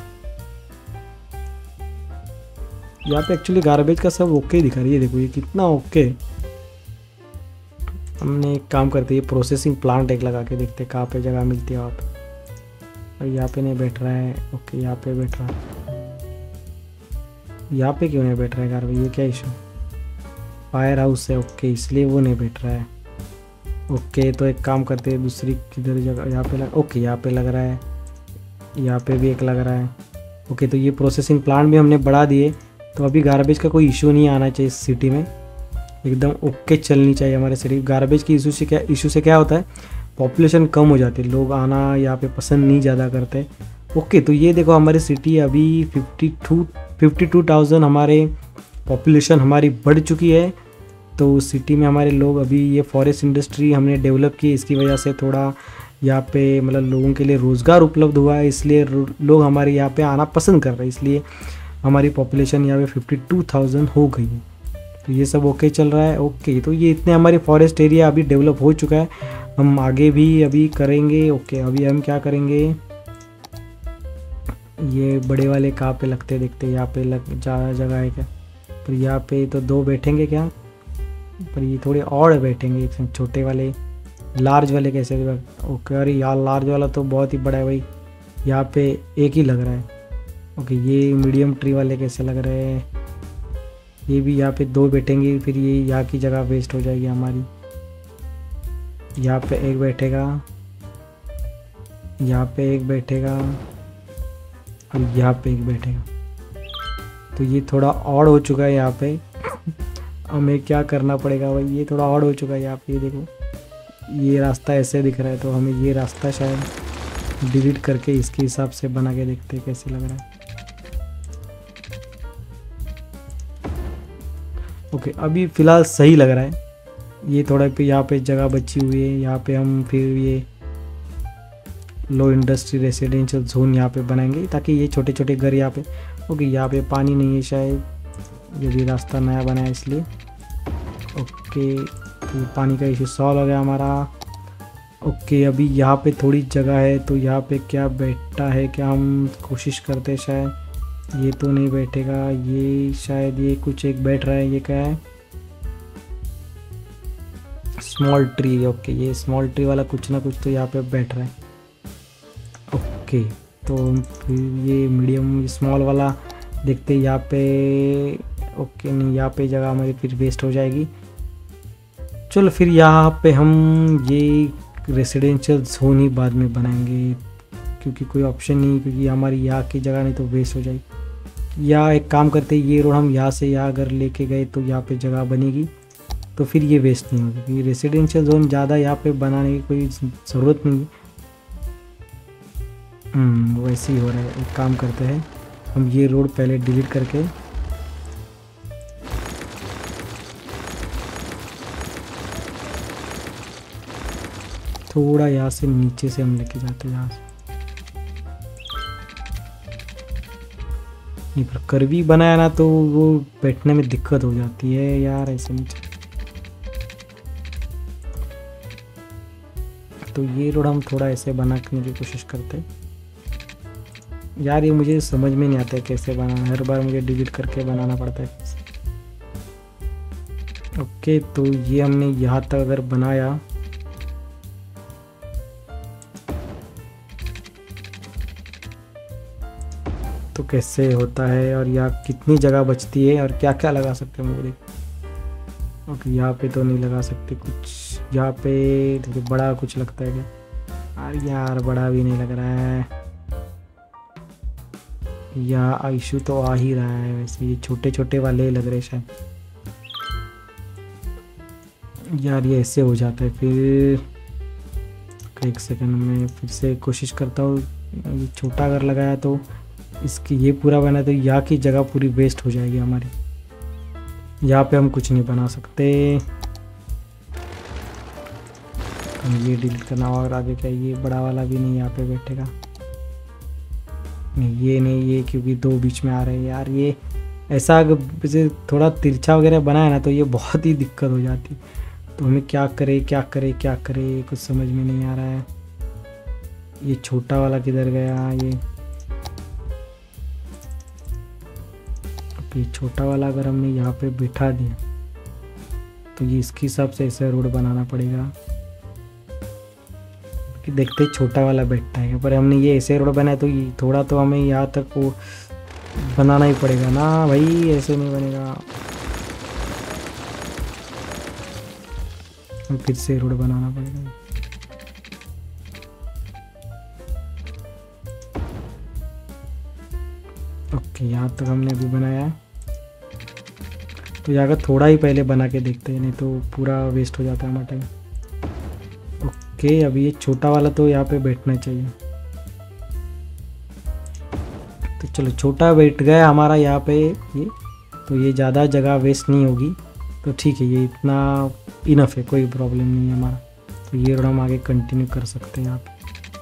यहाँ पे? एक्चुअली गार्बेज का सब ओके दिखा रही है, देखो ये कितना ओके। हमने एक काम करते हैं, प्रोसेसिंग प्लांट एक लगा के देखते हैं कहाँ पे जगह मिलती है वहाँ पे। यहाँ पे नहीं बैठ रहा है। ओके, यहाँ पे बैठ रहा है, यहाँ पे क्यों नहीं बैठ रहा है गार्बेज? ये क्या इशू? फायर हाउस है, ओके, इसलिए वो नहीं बैठ रहा है। ओके, तो एक काम करते हैं, दूसरी किधर जगह यहाँ पे लग, ओके यहाँ पे लग रहा है, यहाँ पे भी एक लग रहा है। ओके, तो ये प्रोसेसिंग प्लांट भी हमने बढ़ा दिए, तो अभी गार्बेज का कोई इशू नहीं आना चाहिए इस सिटी में, एकदम ओके चलनी चाहिए हमारे सिटी। गार्बेज की इशू से क्या इशू से क्या होता है, पॉपुलेशन कम हो जाती है, लोग आना यहाँ पे पसंद नहीं ज़्यादा करते। ओके, तो ये देखो हमारी सिटी अभी fifty two fifty two thousand हमारे पॉपुलेशन हमारी बढ़ चुकी है। तो सिटी में हमारे लोग अभी ये फॉरेस्ट इंडस्ट्री हमने डेवलप की, इसकी वजह से थोड़ा यहाँ पे मतलब लोगों के लिए रोज़गार उपलब्ध हुआ है, इसलिए लोग हमारे यहाँ पे आना पसंद कर रहे हैं, इसलिए हमारी पॉपुलेशन यहाँ पे फिफ्टी टू थाउजेंड हो गई है। तो ये सब ओके चल रहा है। ओके, तो ये इतने हमारी फॉरेस्ट एरिया अभी डेवलप हो चुका है, हम आगे भी अभी करेंगे। ओके, अभी हम क्या करेंगे, ये बड़े वाले कहाँ पे लगते देखते, यहाँ पे लग ज़्यादा जगह है क्या? पर यहाँ पे तो दो बैठेंगे क्या? पर ये थोड़े और बैठेंगे, छोटे वाले लार्ज वाले कैसे? ओके, अरे यार लार्ज वाला तो बहुत ही बड़ा है भाई, यहाँ पे एक ही लग रहा है। ओके, ये मीडियम ट्री वाले कैसे लग रहे हैं? ये भी यहाँ पे दो बैठेंगे, फिर ये यहाँ की जगह वेस्ट हो जाएगी हमारी। यहाँ पे एक बैठेगा, यहाँ पे एक बैठेगा और यहाँ पे एक बैठेगा। तो ये थोड़ा ऑड हो चुका है यहाँ पे, हमें क्या करना पड़ेगा भाई? ये थोड़ा ऑड हो चुका है यहाँ पे, ये देखो ये रास्ता ऐसे दिख रहा है, तो हमें ये रास्ता शायद डिलीट करके इसके हिसाब से बना के देखते हैं कैसे लग रहा है। ओके, अभी फ़िलहाल सही लग रहा है। ये थोड़ा पे यहाँ पे जगह बची हुई है, यहाँ पे हम फिर ये लो इंडस्ट्री रेसिडेंशियल जोन यहाँ पे बनाएंगे, ताकि ये छोटे छोटे घर यहाँ पे। ओके, यहाँ पे पानी नहीं है शायद, ये भी रास्ता नया बना है इसलिए। ओके, तो पानी का इशू सॉल्व हो गया हमारा। ओके, अभी यहाँ पे थोड़ी जगह है, तो यहाँ पे क्या बैठता है क्या? हम कोशिश करते हैं, शायद ये तो नहीं बैठेगा, ये शायद ये कुछ एक बैठ रहा है, ये क्या है? Small tree. ओके, ये स्मॉल ट्री वाला कुछ ना कुछ तो यहाँ पे बैठ रहा है। ओके, तो फिर ये मीडियम स्मॉल वाला देखते हैं यहाँ पे। ओके, नहीं यहाँ पे जगह हमारी फिर वेस्ट हो जाएगी। चलो फिर यहाँ पे हम ये रेसिडेंशियल जोन ही बाद में बनाएंगे, क्योंकि कोई ऑप्शन नहीं, क्योंकि हमारी यहाँ की जगह नहीं तो वेस्ट हो जाएगी। या एक काम करते हैं, ये रोड हम यहाँ से यहाँ अगर लेके गए तो यहाँ पे जगह बनेगी, तो फिर ये वेस्ट नहीं होगी, क्योंकि रेसिडेंशियल जोन ज़्यादा यहाँ पे बनाने की कोई ज़रूरत नहीं है। वैसे ही हो रहा है। एक काम करते हैं, हम ये रोड पहले डिलीट करके थोड़ा यहाँ से नीचे से हम लेके जाते हैं, यहाँ से नहीं, पर कर्वी बनाया ना तो वो बैठने में दिक्कत हो जाती है यार, ऐसे नीचे। तो ये रोड हम थोड़ा ऐसे बनाने की कोशिश करते हैं। यार ये मुझे समझ में नहीं आता है कैसे बनाना, हर बार मुझे डिलीट करके बनाना पड़ता है। ओके, तो ये हमने यहाँ तक अगर बनाया, तो कैसे होता है और यहाँ कितनी जगह बचती है और क्या क्या लगा सकते हैं वो देख। ओके यहाँ पे तो नहीं लगा सकते कुछ, यहाँ पे तो बड़ा कुछ लगता है क्या? अरे यार बड़ा भी नहीं लग रहा है, या इशू तो आ ही रहा है वैसे, ये छोटे छोटे वाले लग रहे शायद। यार ये ऐसे हो जाता है फिर, एक सेकंड में फिर से कोशिश करता हूँ। ये छोटा अगर लगाया तो इसकी ये पूरा बना तो यहाँ की जगह पूरी वेस्ट हो जाएगी हमारी, यहाँ पे हम कुछ नहीं बना सकते। हम ये डिलीट करना, और आगे क्या ये बड़ा वाला भी नहीं यहाँ पे बैठेगा, नहीं ये नहीं, ये क्योंकि दो बीच में आ रहे हैं यार। ये ऐसा अगर थोड़ा तिरछा वगैरह बनाया ना तो ये बहुत ही दिक्कत हो जाती, तो हमें क्या करे क्या करे क्या करे कुछ समझ में नहीं आ रहा है। ये छोटा वाला किधर गया? ये ये छोटा वाला अगर हमने यहाँ पे बिठा दिया तो ये इसके हिसाब से ऐसा रोड बनाना पड़ेगा कि देखते छोटा वाला बैठता है, पर हमने ये ऐसे रोड बनाया तो ये थोड़ा तो हमें यहाँ तक वो बनाना ही पड़ेगा ना भाई, ऐसे नहीं बनेगा। हम फिर से रोड बनाना पड़ेगा। ओके यहाँ तक हमने अभी बनाया है, तो यहाँ का थोड़ा ही पहले बना के देखते हैं, नहीं तो पूरा वेस्ट हो जाता है हमारा टाइम। ओके अभी ये छोटा वाला तो यहाँ पे बैठना चाहिए, तो चलो छोटा बैठ गया हमारा यहाँ पे ये, तो ये ज़्यादा जगह वेस्ट नहीं होगी, तो ठीक है ये इतना इनफ है, कोई प्रॉब्लम नहीं है हमारा। तो ये रोड हम आगे कंटिन्यू कर सकते हैं यहाँ पे।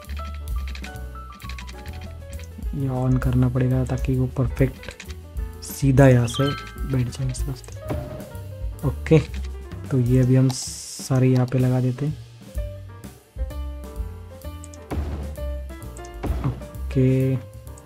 ये ऑन करना पड़ेगा ताकि वो परफेक्ट सीधा यहाँ से बैठ जाए इस रास्ते। ओके तो ये अभी हम सारे यहाँ पे लगा देते हैं। ओके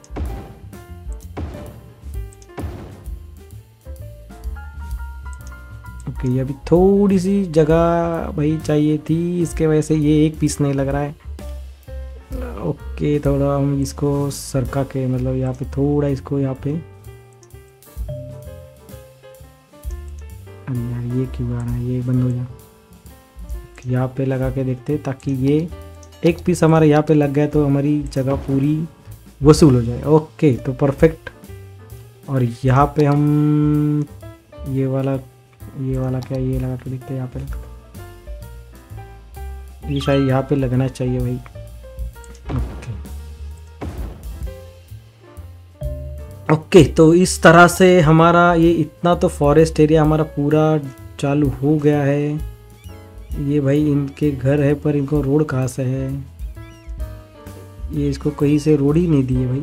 ओके ये अभी थोड़ी सी जगह भाई चाहिए थी, इसके वजह से ये एक पीस नहीं लग रहा है। ओके थोड़ा हम इसको सरका के, मतलब यहाँ पे थोड़ा इसको यहाँ पे, अरे यार ये क्यों आ रहा है, ये बंद हो जाए। यहाँ पे लगा के देखते हैं ताकि ये एक पीस हमारा यहाँ पे लग गया तो हमारी जगह पूरी वसूल हो जाए। ओके तो परफेक्ट। और यहाँ पे हम ये वाला ये वाला क्या ये लगा के देखते हैं, यहाँ पे ये शायद यहाँ पे लगना चाहिए भाई। ओके ओके तो इस तरह से हमारा ये इतना तो फॉरेस्ट एरिया हमारा पूरा चालू हो गया है। ये भाई इनके घर है पर इनको रोड कहाँ से है, ये इसको कहीं से रोड ही नहीं दी है भाई,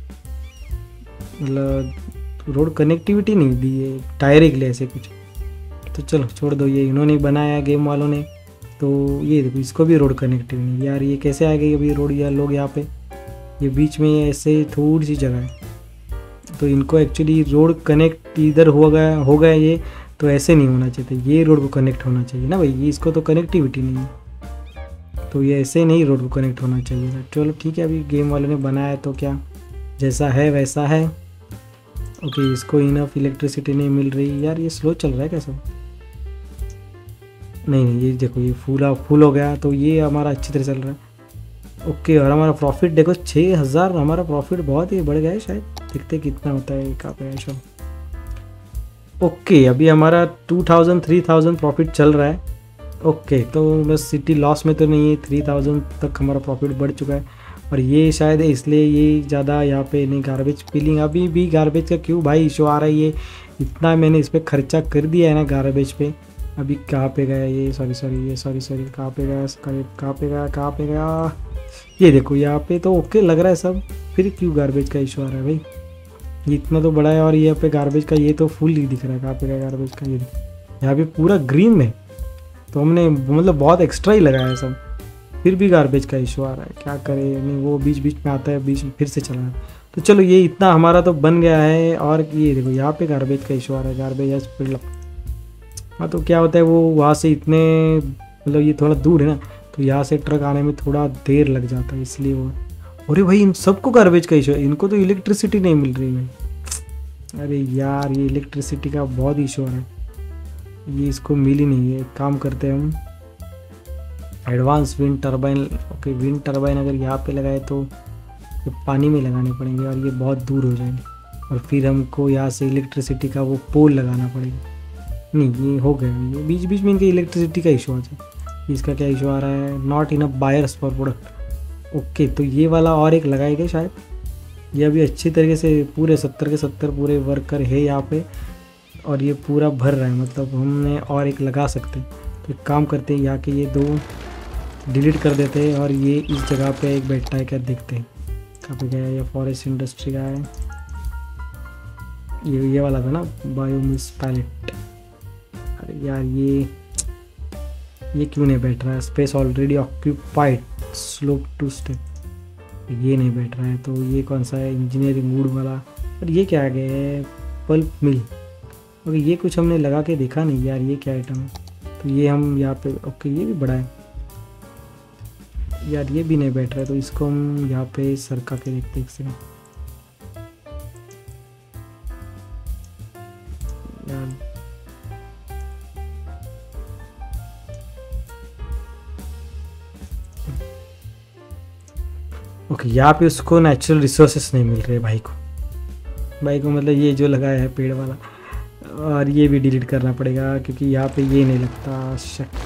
मतलब रोड कनेक्टिविटी नहीं दी है डायरेक्टली ऐसे कुछ। तो चलो छोड़ दो, ये इन्होंने बनाया गेम वालों ने, तो ये देखो इसको भी रोड कनेक्टिव नहीं यार, ये कैसे आ गई अभी रोड यार लोग यहाँ पे, ये बीच में ऐसे थोड़ी सी जगह है, तो इनको एक्चुअली रोड कनेक्ट इधर हो गया हो गया ये, तो ऐसे नहीं होना चाहिए, ये रोड को कनेक्ट होना चाहिए ना भाई, ये इसको तो कनेक्टिविटी नहीं है, तो ये ऐसे नहीं रोड को कनेक्ट होना चाहिए था। चलो ठीक है अभी गेम वालों ने बनाया तो क्या, जैसा है वैसा है। ओके इसको इनफ इलेक्ट्रिसिटी नहीं मिल रही यार, ये स्लो चल रहा है कैसा, नहीं नहीं ये देखो ये फूल फुल हो गया, तो ये हमारा अच्छी तरह चल रहा है। ओके और हमारा प्रॉफिट देखो छः हज़ार हमारा प्रॉफिट बहुत ही बढ़ गया है, शायद देखते कितना होता है कहाँ पे है शो। ओके अभी हमारा two thousand three thousand profit चल रहा है। ओके तो बस सिटी लॉस में तो नहीं है, थ्री थाउजेंड तक हमारा प्रॉफिट बढ़ चुका है। और ये शायद इसलिए ये ज़्यादा यहाँ पे नहीं गार्बेज फिलिंग, अभी भी गार्बेज का क्यों भाई इशू आ रहा है, ये इतना मैंने इस पर खर्चा कर दिया है ना गार्बेज पे, अभी कहाँ पे गया ये, सॉरी सॉरी ये सॉरी सॉरी कहाँ पे गया कहाँ पे गया कहाँ पे गया, ये देखो यहाँ पे तो ओके लग रहा है सब, फिर क्यों गार्बेज का इशू आ रहा है भाई, ये इतना तो बड़ा है और यहाँ पे गार्बेज का ये तो फुल ही दिख रहा है, कहाँ पे गया गार्बेज का, ये यहाँ पे पूरा ग्रीन में, तो हमने मतलब बहुत एक्स्ट्रा ही लगाया है सब, फिर भी गार्बेज का इशू आ रहा है, क्या करे, नहीं वो बीच बीच में आता है बीच में फिर से चला है। तो चलो ये इतना हमारा तो बन गया है, और ये देखो यहाँ पे गार्बेज का इशू आ रहा है, गार्बेज फिर हाँ तो क्या होता है वो वहाँ से इतने मतलब ये थोड़ा दूर है ना, तो यहाँ से ट्रक आने में थोड़ा देर लग जाता है इसलिए वो, अरे भाई इन सबको गार्बेज का इशू है, इनको तो इलेक्ट्रिसिटी नहीं मिल रही भाई, अरे यार ये इलेक्ट्रिसिटी का बहुत इशू आ रहा है। ये इसको मिल ही नहीं है। एक काम करते हैं हम, advance wind turbine. Okay, wind turbine अगर यहाँ पे लगाए तो ये पानी में लगाने पड़ेंगे और ये बहुत दूर हो जाएंगे, और फिर हमको यहाँ से इलेक्ट्रिसिटी का वो पोल लगाना पड़ेगा। नहीं, ये हो गया, ये बीच बीच में इनके इलेक्ट्रिसिटी का इशू आ जाए। इसका क्या इशू आ रहा है, not enough buyers for product. Okay, तो ये वाला और एक लगाएगा शायद। ये अभी अच्छी तरीके से पूरे सत्तर के सत्तर पूरे वर्कर है यहाँ पे, और ये पूरा भर रहा है, मतलब हमने और एक लगा सकते हैं। तो एक काम करते हैं, यहाँ के ये दो डिलीट कर देते हैं और ये इस जगह पे एक बैठा है क्या, देखते हैं कहाँ पे गया है। ये फॉरेस्ट इंडस्ट्री का है, ये ये वाला था ना, बायोमिस पैलेट। अरे यार, ये ये क्यों नहीं बैठ रहा है, space already occupied, slope too steep, ये नहीं बैठ रहा है। तो ये कौन सा है, इंजीनियरिंग वुड वाला। और ये क्या आ गया है, पल्प मिल। ओके, ये कुछ हमने लगा के देखा नहीं यार, ये क्या आइटम है। तो ये हम यहाँ पे, ओके ये भी बड़ा है यार, ये भी नहीं बैठ रहा है। तो इसको हम यहाँ पे सरका के देखते हैं एक सेकंड यार। ओके, यहाँ पे उसको नेचुरल रिसोर्सेस नहीं मिल रहे भाई को। भाई को मतलब ये जो लगाया है पेड़ वाला, और ये भी डिलीट करना पड़ेगा क्योंकि यहाँ पे ये नहीं लगता। शट।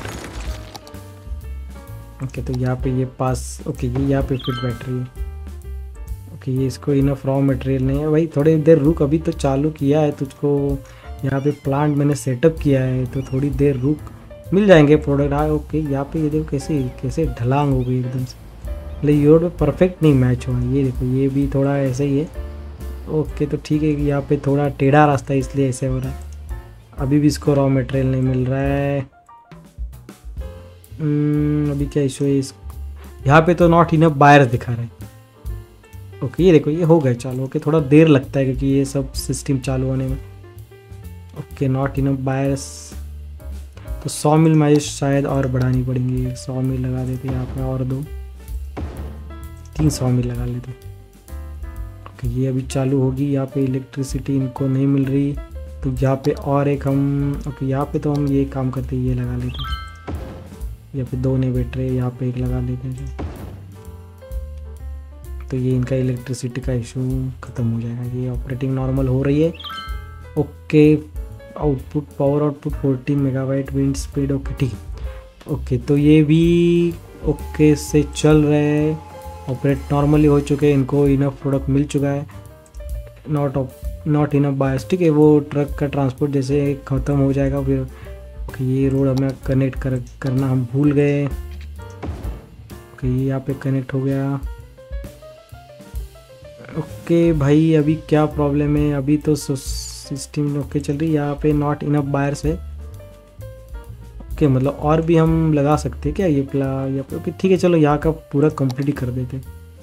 ओके, तो यहाँ पे ये पास, ओके ये यहाँ पे फिट बैठ रही है। ओके, ये इसको इनफ रॉ मटेरियल नहीं है भाई, थोड़ी देर रुक, अभी तो चालू किया है तुझको। यहाँ पे प्लांट मैंने सेटअप किया है, तो थोड़ी देर रुक, मिल जाएंगे प्रोडक्ट। हाँ ओके, यहाँ पे ये देखो कैसे कैसे ढलांग हो गई एकदम से, मतलब ये रोड पे परफेक्ट नहीं मैच हुआ। ये देखो, ये भी थोड़ा ऐसे ही है। ओके, तो ठीक है, यहाँ पे थोड़ा टेढ़ा रास्ता है इसलिए ऐसे हो रहा है। अभी भी इसको रॉ मटेरियल नहीं मिल रहा है। अभी क्या इशू है इस, यहाँ पे तो नॉट इनफ बायर्स दिखा रहे हैं। ओके, ये देखो, ये हो गए चालू। ओके, थोड़ा देर लगता है क्योंकि ये सब सिस्टम चालू होने में। ओके, नॉट इनफ बायर्स, तो सौ मिल मुझे शायद और बढ़ानी पड़ेंगी। सौ मिल लगा देते यहाँ पे, और दो तीन सौ मिल लगा लेते। ओके, ये अभी चालू होगी। यहाँ पे इलेक्ट्रिसिटी इनको नहीं मिल रही, तो यहाँ पे और एक हम, ओके यहाँ पे तो हम ये काम करते ये लगा लेते हैं। यहाँ पे दो नहीं बैठ रहे, यहाँ पे एक लगा लेते हैं, तो ये इनका इलेक्ट्रिसिटी का इशू ख़त्म हो जाएगा। ये ऑपरेटिंग नॉर्मल हो रही है। Okay, output power output fourteen megawatt, wind speed okay ठीक। ओके, तो ये भी ओके से चल रहे हैं, ऑपरेट नॉर्मली हो चुके हैं, इनको इनफ प्रोडक्ट मिल चुका है। नॉट नॉट इनफ बायस, ठीक है, वो ट्रक का ट्रांसपोर्ट जैसे ख़त्म हो जाएगा फिर। ओके, ये रोड हमें कनेक्ट कर करना हम भूल गए। ओके, ये यहाँ पे कनेक्ट हो गया। ओके भाई, अभी क्या प्रॉब्लम है, अभी तो सिस्टम ओके चल रही है। यहाँ पे नॉट इनफ बायर्स है। ओके, मतलब और भी हम लगा सकते हैं क्या ये प्ला यहाँ पे। ओके ठीक है, चलो यहाँ का पूरा कंप्लीट ही कर देते।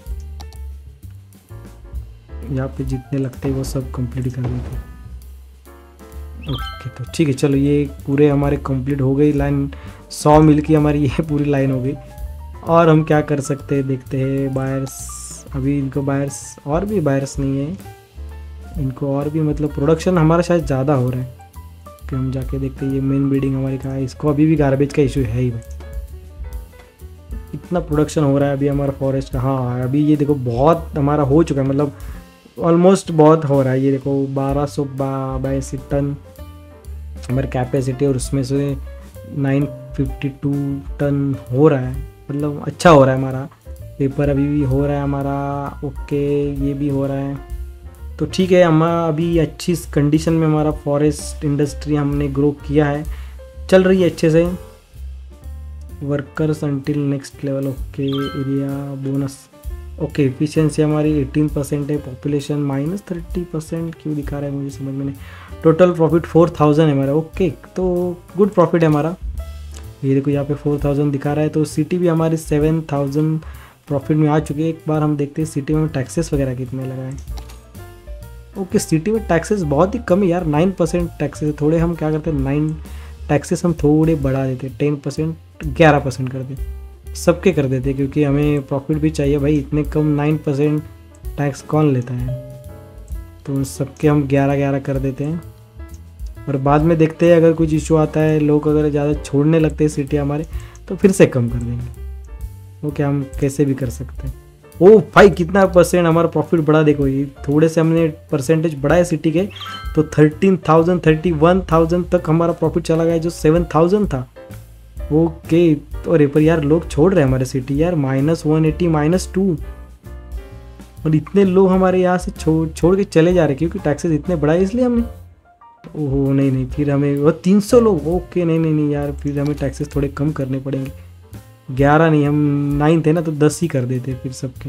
यहाँ पे जितने लगते हैं वो सब कंप्लीट कर देते। ओके, तो ठीक है, चलो ये पूरे हमारे कंप्लीट हो गई लाइन। सौ मिल की हमारी ये पूरी लाइन हो गई। और हम क्या कर सकते हैं देखते हैं। बायर्स, अभी इनको बायर्स, और भी बायर्स नहीं है इनको, और भी मतलब प्रोडक्शन हमारा शायद ज़्यादा हो रहा है कि हम जाके देखते हैं। ये मेन बिल्डिंग हमारी कहाँ है, इसको अभी भी गार्बेज का इशू है ही भाई, इतना प्रोडक्शन हो रहा है अभी हमारा फॉरेस्ट का। हाँ, अभी ये देखो बहुत हमारा हो चुका है, मतलब ऑलमोस्ट बहुत हो रहा है। ये देखो बारह सौ बाईस टन हमारी कैपेसिटी, और उसमें से नौ सौ बावन टन हो रहा है, मतलब अच्छा हो रहा है हमारा। पेपर अभी भी हो रहा है हमारा। ओके, ये भी हो रहा है, तो ठीक है। हम अभी अच्छी कंडीशन में हमारा फॉरेस्ट इंडस्ट्री हमने ग्रो किया है, चल रही है अच्छे से। Workers until next level. Okay, area bonus. Okay, efficiency हमारी अठारह परसेंट है, पॉपुलेशन माइनस थर्टी परसेंट क्यों दिखा रहा है मुझे समझ में नहीं। टोटल प्रॉफिट फोर थाउजेंड है हमारा। ओके, तो गुड प्रॉफिट है हमारा। ये देखो यहाँ पे फोर थाउजेंड दिखा रहा है, तो सिटी भी हमारी सेवन थाउजेंड प्रॉफिट में आ चुकी है। एक बार हम देखते हैं सिटी में टैक्सेस वगैरह कितने लगाए। ओके, सिटी में टैक्सेस बहुत ही कम है यार, नाइन परसेंट टैक्सेस। थोड़े हम क्या करते हैं, नाइन टैक्सेस हम थोड़े बढ़ा देते, टेन परसेंट ग्यारह परसेंट कर देते, सबके कर देते, क्योंकि हमें प्रॉफिट भी चाहिए भाई। इतने कम नाइन परसेंट टैक्स कौन लेता है, तो उन सबके हम ग्यारह ग्यारह कर देते हैं। और बाद में देखते हैं अगर कुछ इशू आता है, लोग अगर ज़्यादा छोड़ने लगते हैं सिटी हमारे, तो फिर से कम कर देंगे। वो क्या हम कैसे भी कर सकते हैं। ओ भाई कितना परसेंट हमारा प्रॉफिट बढ़ा, देखो ये थोड़े से हमने परसेंटेज बढ़ाए सिटी के, तो thirteen thousand thirty one thousand तक हमारा प्रॉफिट चला गया, जो सेवन थाउजेंड था। ओके, अरे पर यार लोग छोड़ रहे हैं हमारे सिटी यार, minus one eighty minus two, और इतने लोग हमारे यहाँ से छोड़ छोड़ के चले जा रहे हैं क्योंकि टैक्सेस इतने बढ़ाए इसलिए हमने। ओहो नहीं नहीं, फिर हमें वो तीन सौ लोग, ओके नहीं नहीं नहीं यार, फिर हमें टैक्सेस थोड़े कम करने पड़ेंगे। ग्यारह नहीं, हम नाइन थे ना, तो दस ही कर देते फिर सबके।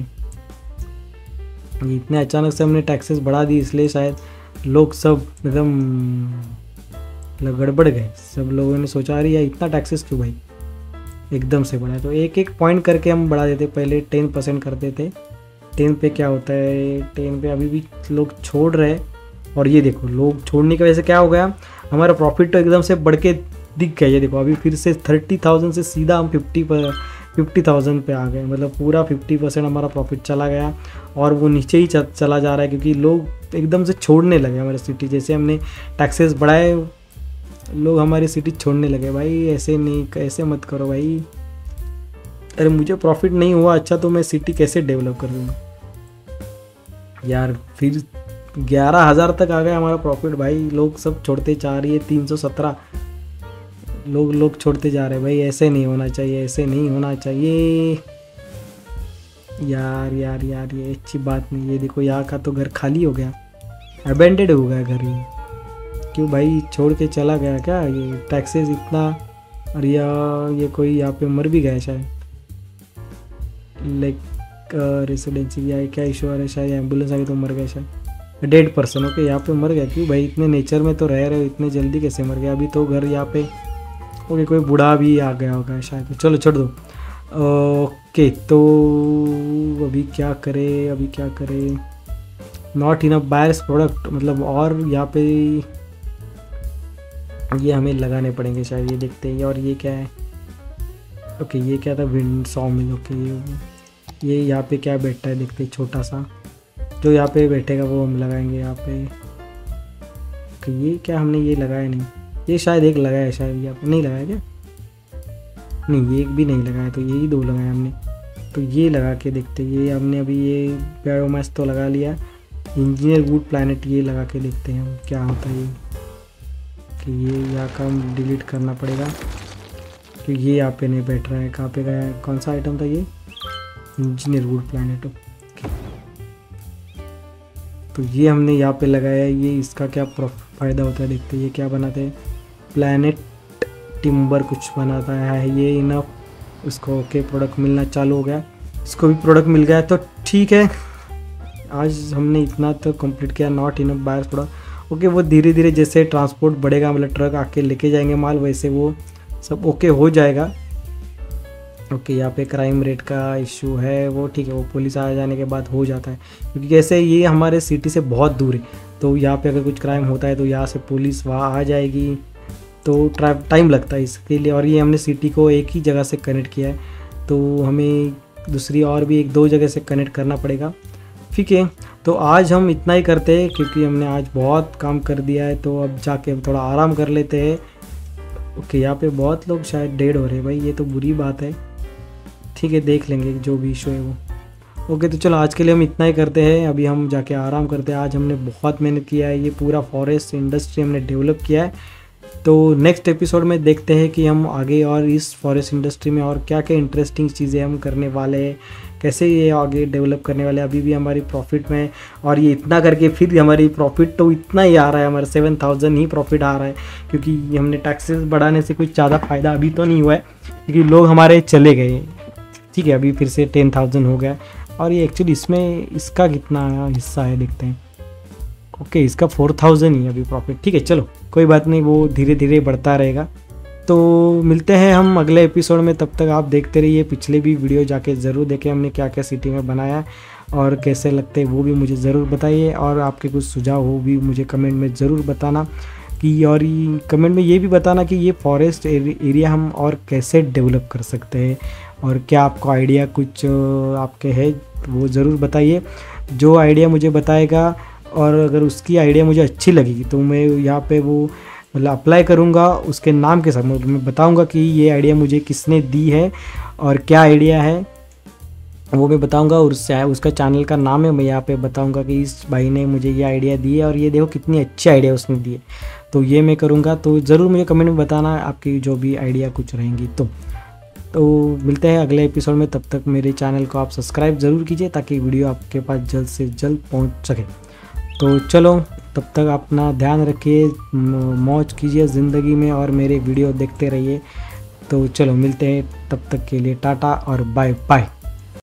इतने अचानक से हमने टैक्सेस बढ़ा दी इसलिए शायद लोग सब एकदम गड़बड़ गए। सब लोगों ने सोचा रही है इतना टैक्सेस क्यों भाई एकदम से बढ़ा। तो एक एक पॉइंट करके हम बढ़ा देते, पहले टेन परसेंट करते थे। टेन पे क्या होता है, टेन पे अभी भी लोग छोड़ रहे, और ये देखो लोग छोड़ने की वजह से क्या हो गया, हमारा प्रॉफिट तो एकदम से बढ़ के दिख गया। ये देखो अभी फिर से थर्टी थाउजेंड से सीधा हम फिफ्टी पर फिफ्टी थाउजेंड पे आ गए, मतलब पूरा फिफ्टी परसेंट हमारा प्रॉफिट चला गया, और वो नीचे ही चला जा रहा है क्योंकि लोग एकदम से छोड़ने लगे हमारे सिटी। जैसे हमने टैक्सेस बढ़ाए, लोग हमारी सिटी छोड़ने लगे। भाई ऐसे नहीं, ऐसे मत करो भाई। अरे मुझे प्रॉफिट नहीं हुआ अच्छा, तो मैं सिटी कैसे डेवलप कर दूँगा यार। फिर ग्यारह हज़ार तक आ गया हमारा प्रॉफिट भाई, लोग सब छोड़ते जा रही है। तीन सौ सत्रह लोग लोग छोड़ते जा रहे हैं भाई, ऐसे नहीं होना चाहिए, ऐसे नहीं होना चाहिए यार यार यार, ये अच्छी बात नहीं। ये देखो यहाँ का तो घर खाली हो गया, अबेंडेड हो गया घर। ये क्यों भाई, छोड़ के चला गया क्या? ये टैक्सेस इतना, और या ये कोई यहाँ पे मर भी गया शायद, लाइक रेसिडेंसी या क्या इशू आ रहा है, शायद एम्बुलेंस आ गई तो मर गया शायद। डेड पर्सन, ओके यहाँ पे मर गया। क्यों भाई, इतने नेचर में तो रह रहे हो, इतने जल्दी कैसे मर गया? अभी तो घर यहाँ पे, ओके कोई बूढ़ा भी आ गया होगा शायद। चलो छोड़ दो। ओके तो अभी क्या करें, अभी क्या करें? नॉट इनफ बायर्स प्रोडक्ट, मतलब और यहाँ पे ये हमें लगाने पड़ेंगे शायद। ये देखते हैं। और ये क्या है? ओके ये क्या था? विंड सॉ मिल। ओके ये ये यहाँ पे क्या बैठता है देखते हैं, छोटा सा जो यहाँ पे बैठेगा वो हम लगाएंगे यहाँ पे। ओके ये क्या हमने ये लगाया नहीं, ये शायद एक लगाया है शायद, यहाँ पे नहीं लगाया क्या? नहीं ये एक भी नहीं लगाया, तो यही दो लगाए हमने। तो ये लगा के देखते, ये हमने अभी ये बायोमास तो लगा लिया। इंजीनियर वुड प्लैनेट ये लगा के देखते हैं हम क्या होता है। ये कि ये यहाँ का हम डिलीट करना पड़ेगा क्योंकि ये यहाँ पे नहीं बैठ रहा है। कहाँ पे गया? कौन सा आइटम था ये? Engineer would planet. ओके तो ये हमने यहाँ पे लगाया है। ये इसका क्या फ़ायदा होता है देखते हैं। ये क्या बनाते हैं? प्लैनेट टिम्बर कुछ बनाता है ये। इनफ उसको ओके प्रोडक्ट मिलना चालू हो गया, इसको भी प्रोडक्ट मिल गया तो ठीक है। आज हमने इतना तो कंप्लीट किया। Not enough buyers product, okay वो धीरे धीरे जैसे ट्रांसपोर्ट बढ़ेगा, मतलब ट्रक आके लेके जाएंगे माल, वैसे वो सब ओके हो जाएगा। ओके यहाँ पे क्राइम रेट का इशू है वो ठीक है, वो पुलिस आ जाने के बाद हो जाता है क्योंकि जैसे ये हमारे सिटी से बहुत दूर है, तो यहाँ पे अगर कुछ क्राइम होता है तो यहाँ से पुलिस वहाँ आ जाएगी, तो टाइम लगता है इसके लिए। और ये हमने सिटी को एक ही जगह से कनेक्ट किया है, तो हमें दूसरी और भी एक दो जगह से कनेक्ट करना पड़ेगा। ठीक है तो आज हम इतना ही करते हैं क्योंकि हमने आज बहुत काम कर दिया है, तो अब जाके हम थोड़ा आराम कर लेते हैं। ओके यहाँ पे बहुत लोग शायद डेड हो रहे हैं भाई, ये तो बुरी बात है। ठीक है देख लेंगे जो भी इशू है वो। ओके तो चलो आज के लिए हम इतना ही करते हैं, अभी हम जाके आराम करते हैं। आज हमने बहुत मेहनत किया है, ये पूरा फॉरेस्ट इंडस्ट्री हमने डेवलप किया है। तो नेक्स्ट एपिसोड में देखते हैं कि हम आगे और इस फॉरेस्ट इंडस्ट्री में और क्या क्या इंटरेस्टिंग चीज़ें हम करने वाले हैं, कैसे ये आगे डेवलप करने वाले हैं। अभी भी हमारी प्रॉफिट में, और ये इतना करके फिर हमारी प्रॉफिट तो इतना ही आ रहा है, हमारे सेवन थाउजेंड ही प्रॉफिट आ रहा है क्योंकि हमने टैक्सेस बढ़ाने से कुछ ज़्यादा फ़ायदा अभी तो नहीं हुआ है क्योंकि लोग हमारे चले गए। ठीक है अभी फिर से टेन थाउजेंड हो गया, और ये एक्चुअली इसमें इसका कितना हिस्सा है देखते हैं। ओके इसका फोर थाउजेंड ही अभी प्रॉफिट। ठीक है चलो कोई बात नहीं, वो धीरे धीरे बढ़ता रहेगा। तो मिलते हैं हम अगले एपिसोड में, तब तक आप देखते रहिए। पिछले भी वीडियो जाके ज़रूर देखें हमने क्या क्या सिटी में बनाया और कैसे लगते हैं वो भी मुझे ज़रूर बताइए, और आपके कुछ सुझाव हो भी मुझे कमेंट में ज़रूर बताना कि, और कमेंट में ये भी बताना कि ये फॉरेस्ट एरिया हम और कैसे डेवलप कर सकते हैं, और क्या आपको आइडिया कुछ आपके है वो ज़रूर बताइए। जो आइडिया मुझे बताएगा और अगर उसकी आइडिया मुझे अच्छी लगी तो मैं यहाँ पे वो मतलब अप्लाई करूँगा उसके नाम के साथ, मतलब मैं बताऊँगा कि ये आइडिया मुझे किसने दी है और क्या आइडिया है वो मैं बताऊंगा। और उससे उसका चैनल का नाम है, मैं यहाँ पे बताऊंगा कि इस भाई ने मुझे ये आइडिया दी है और ये देखो कितनी अच्छी आइडिया उसने दी है। तो ये मैं करूँगा, तो ज़रूर मुझे कमेंट में बताना आपकी जो भी आइडिया कुछ रहेंगी। तो तो मिलते हैं अगले एपिसोड में, तब तक मेरे चैनल को आप सब्सक्राइब ज़रूर कीजिए ताकि वीडियो आपके पास जल्द से जल्द पहुँच सके। तो चलो तब तक अपना ध्यान रखिए, मौज कीजिए ज़िंदगी में और मेरे वीडियो देखते रहिए। तो चलो मिलते हैं, तब तक के लिए टाटा और बाय बाय।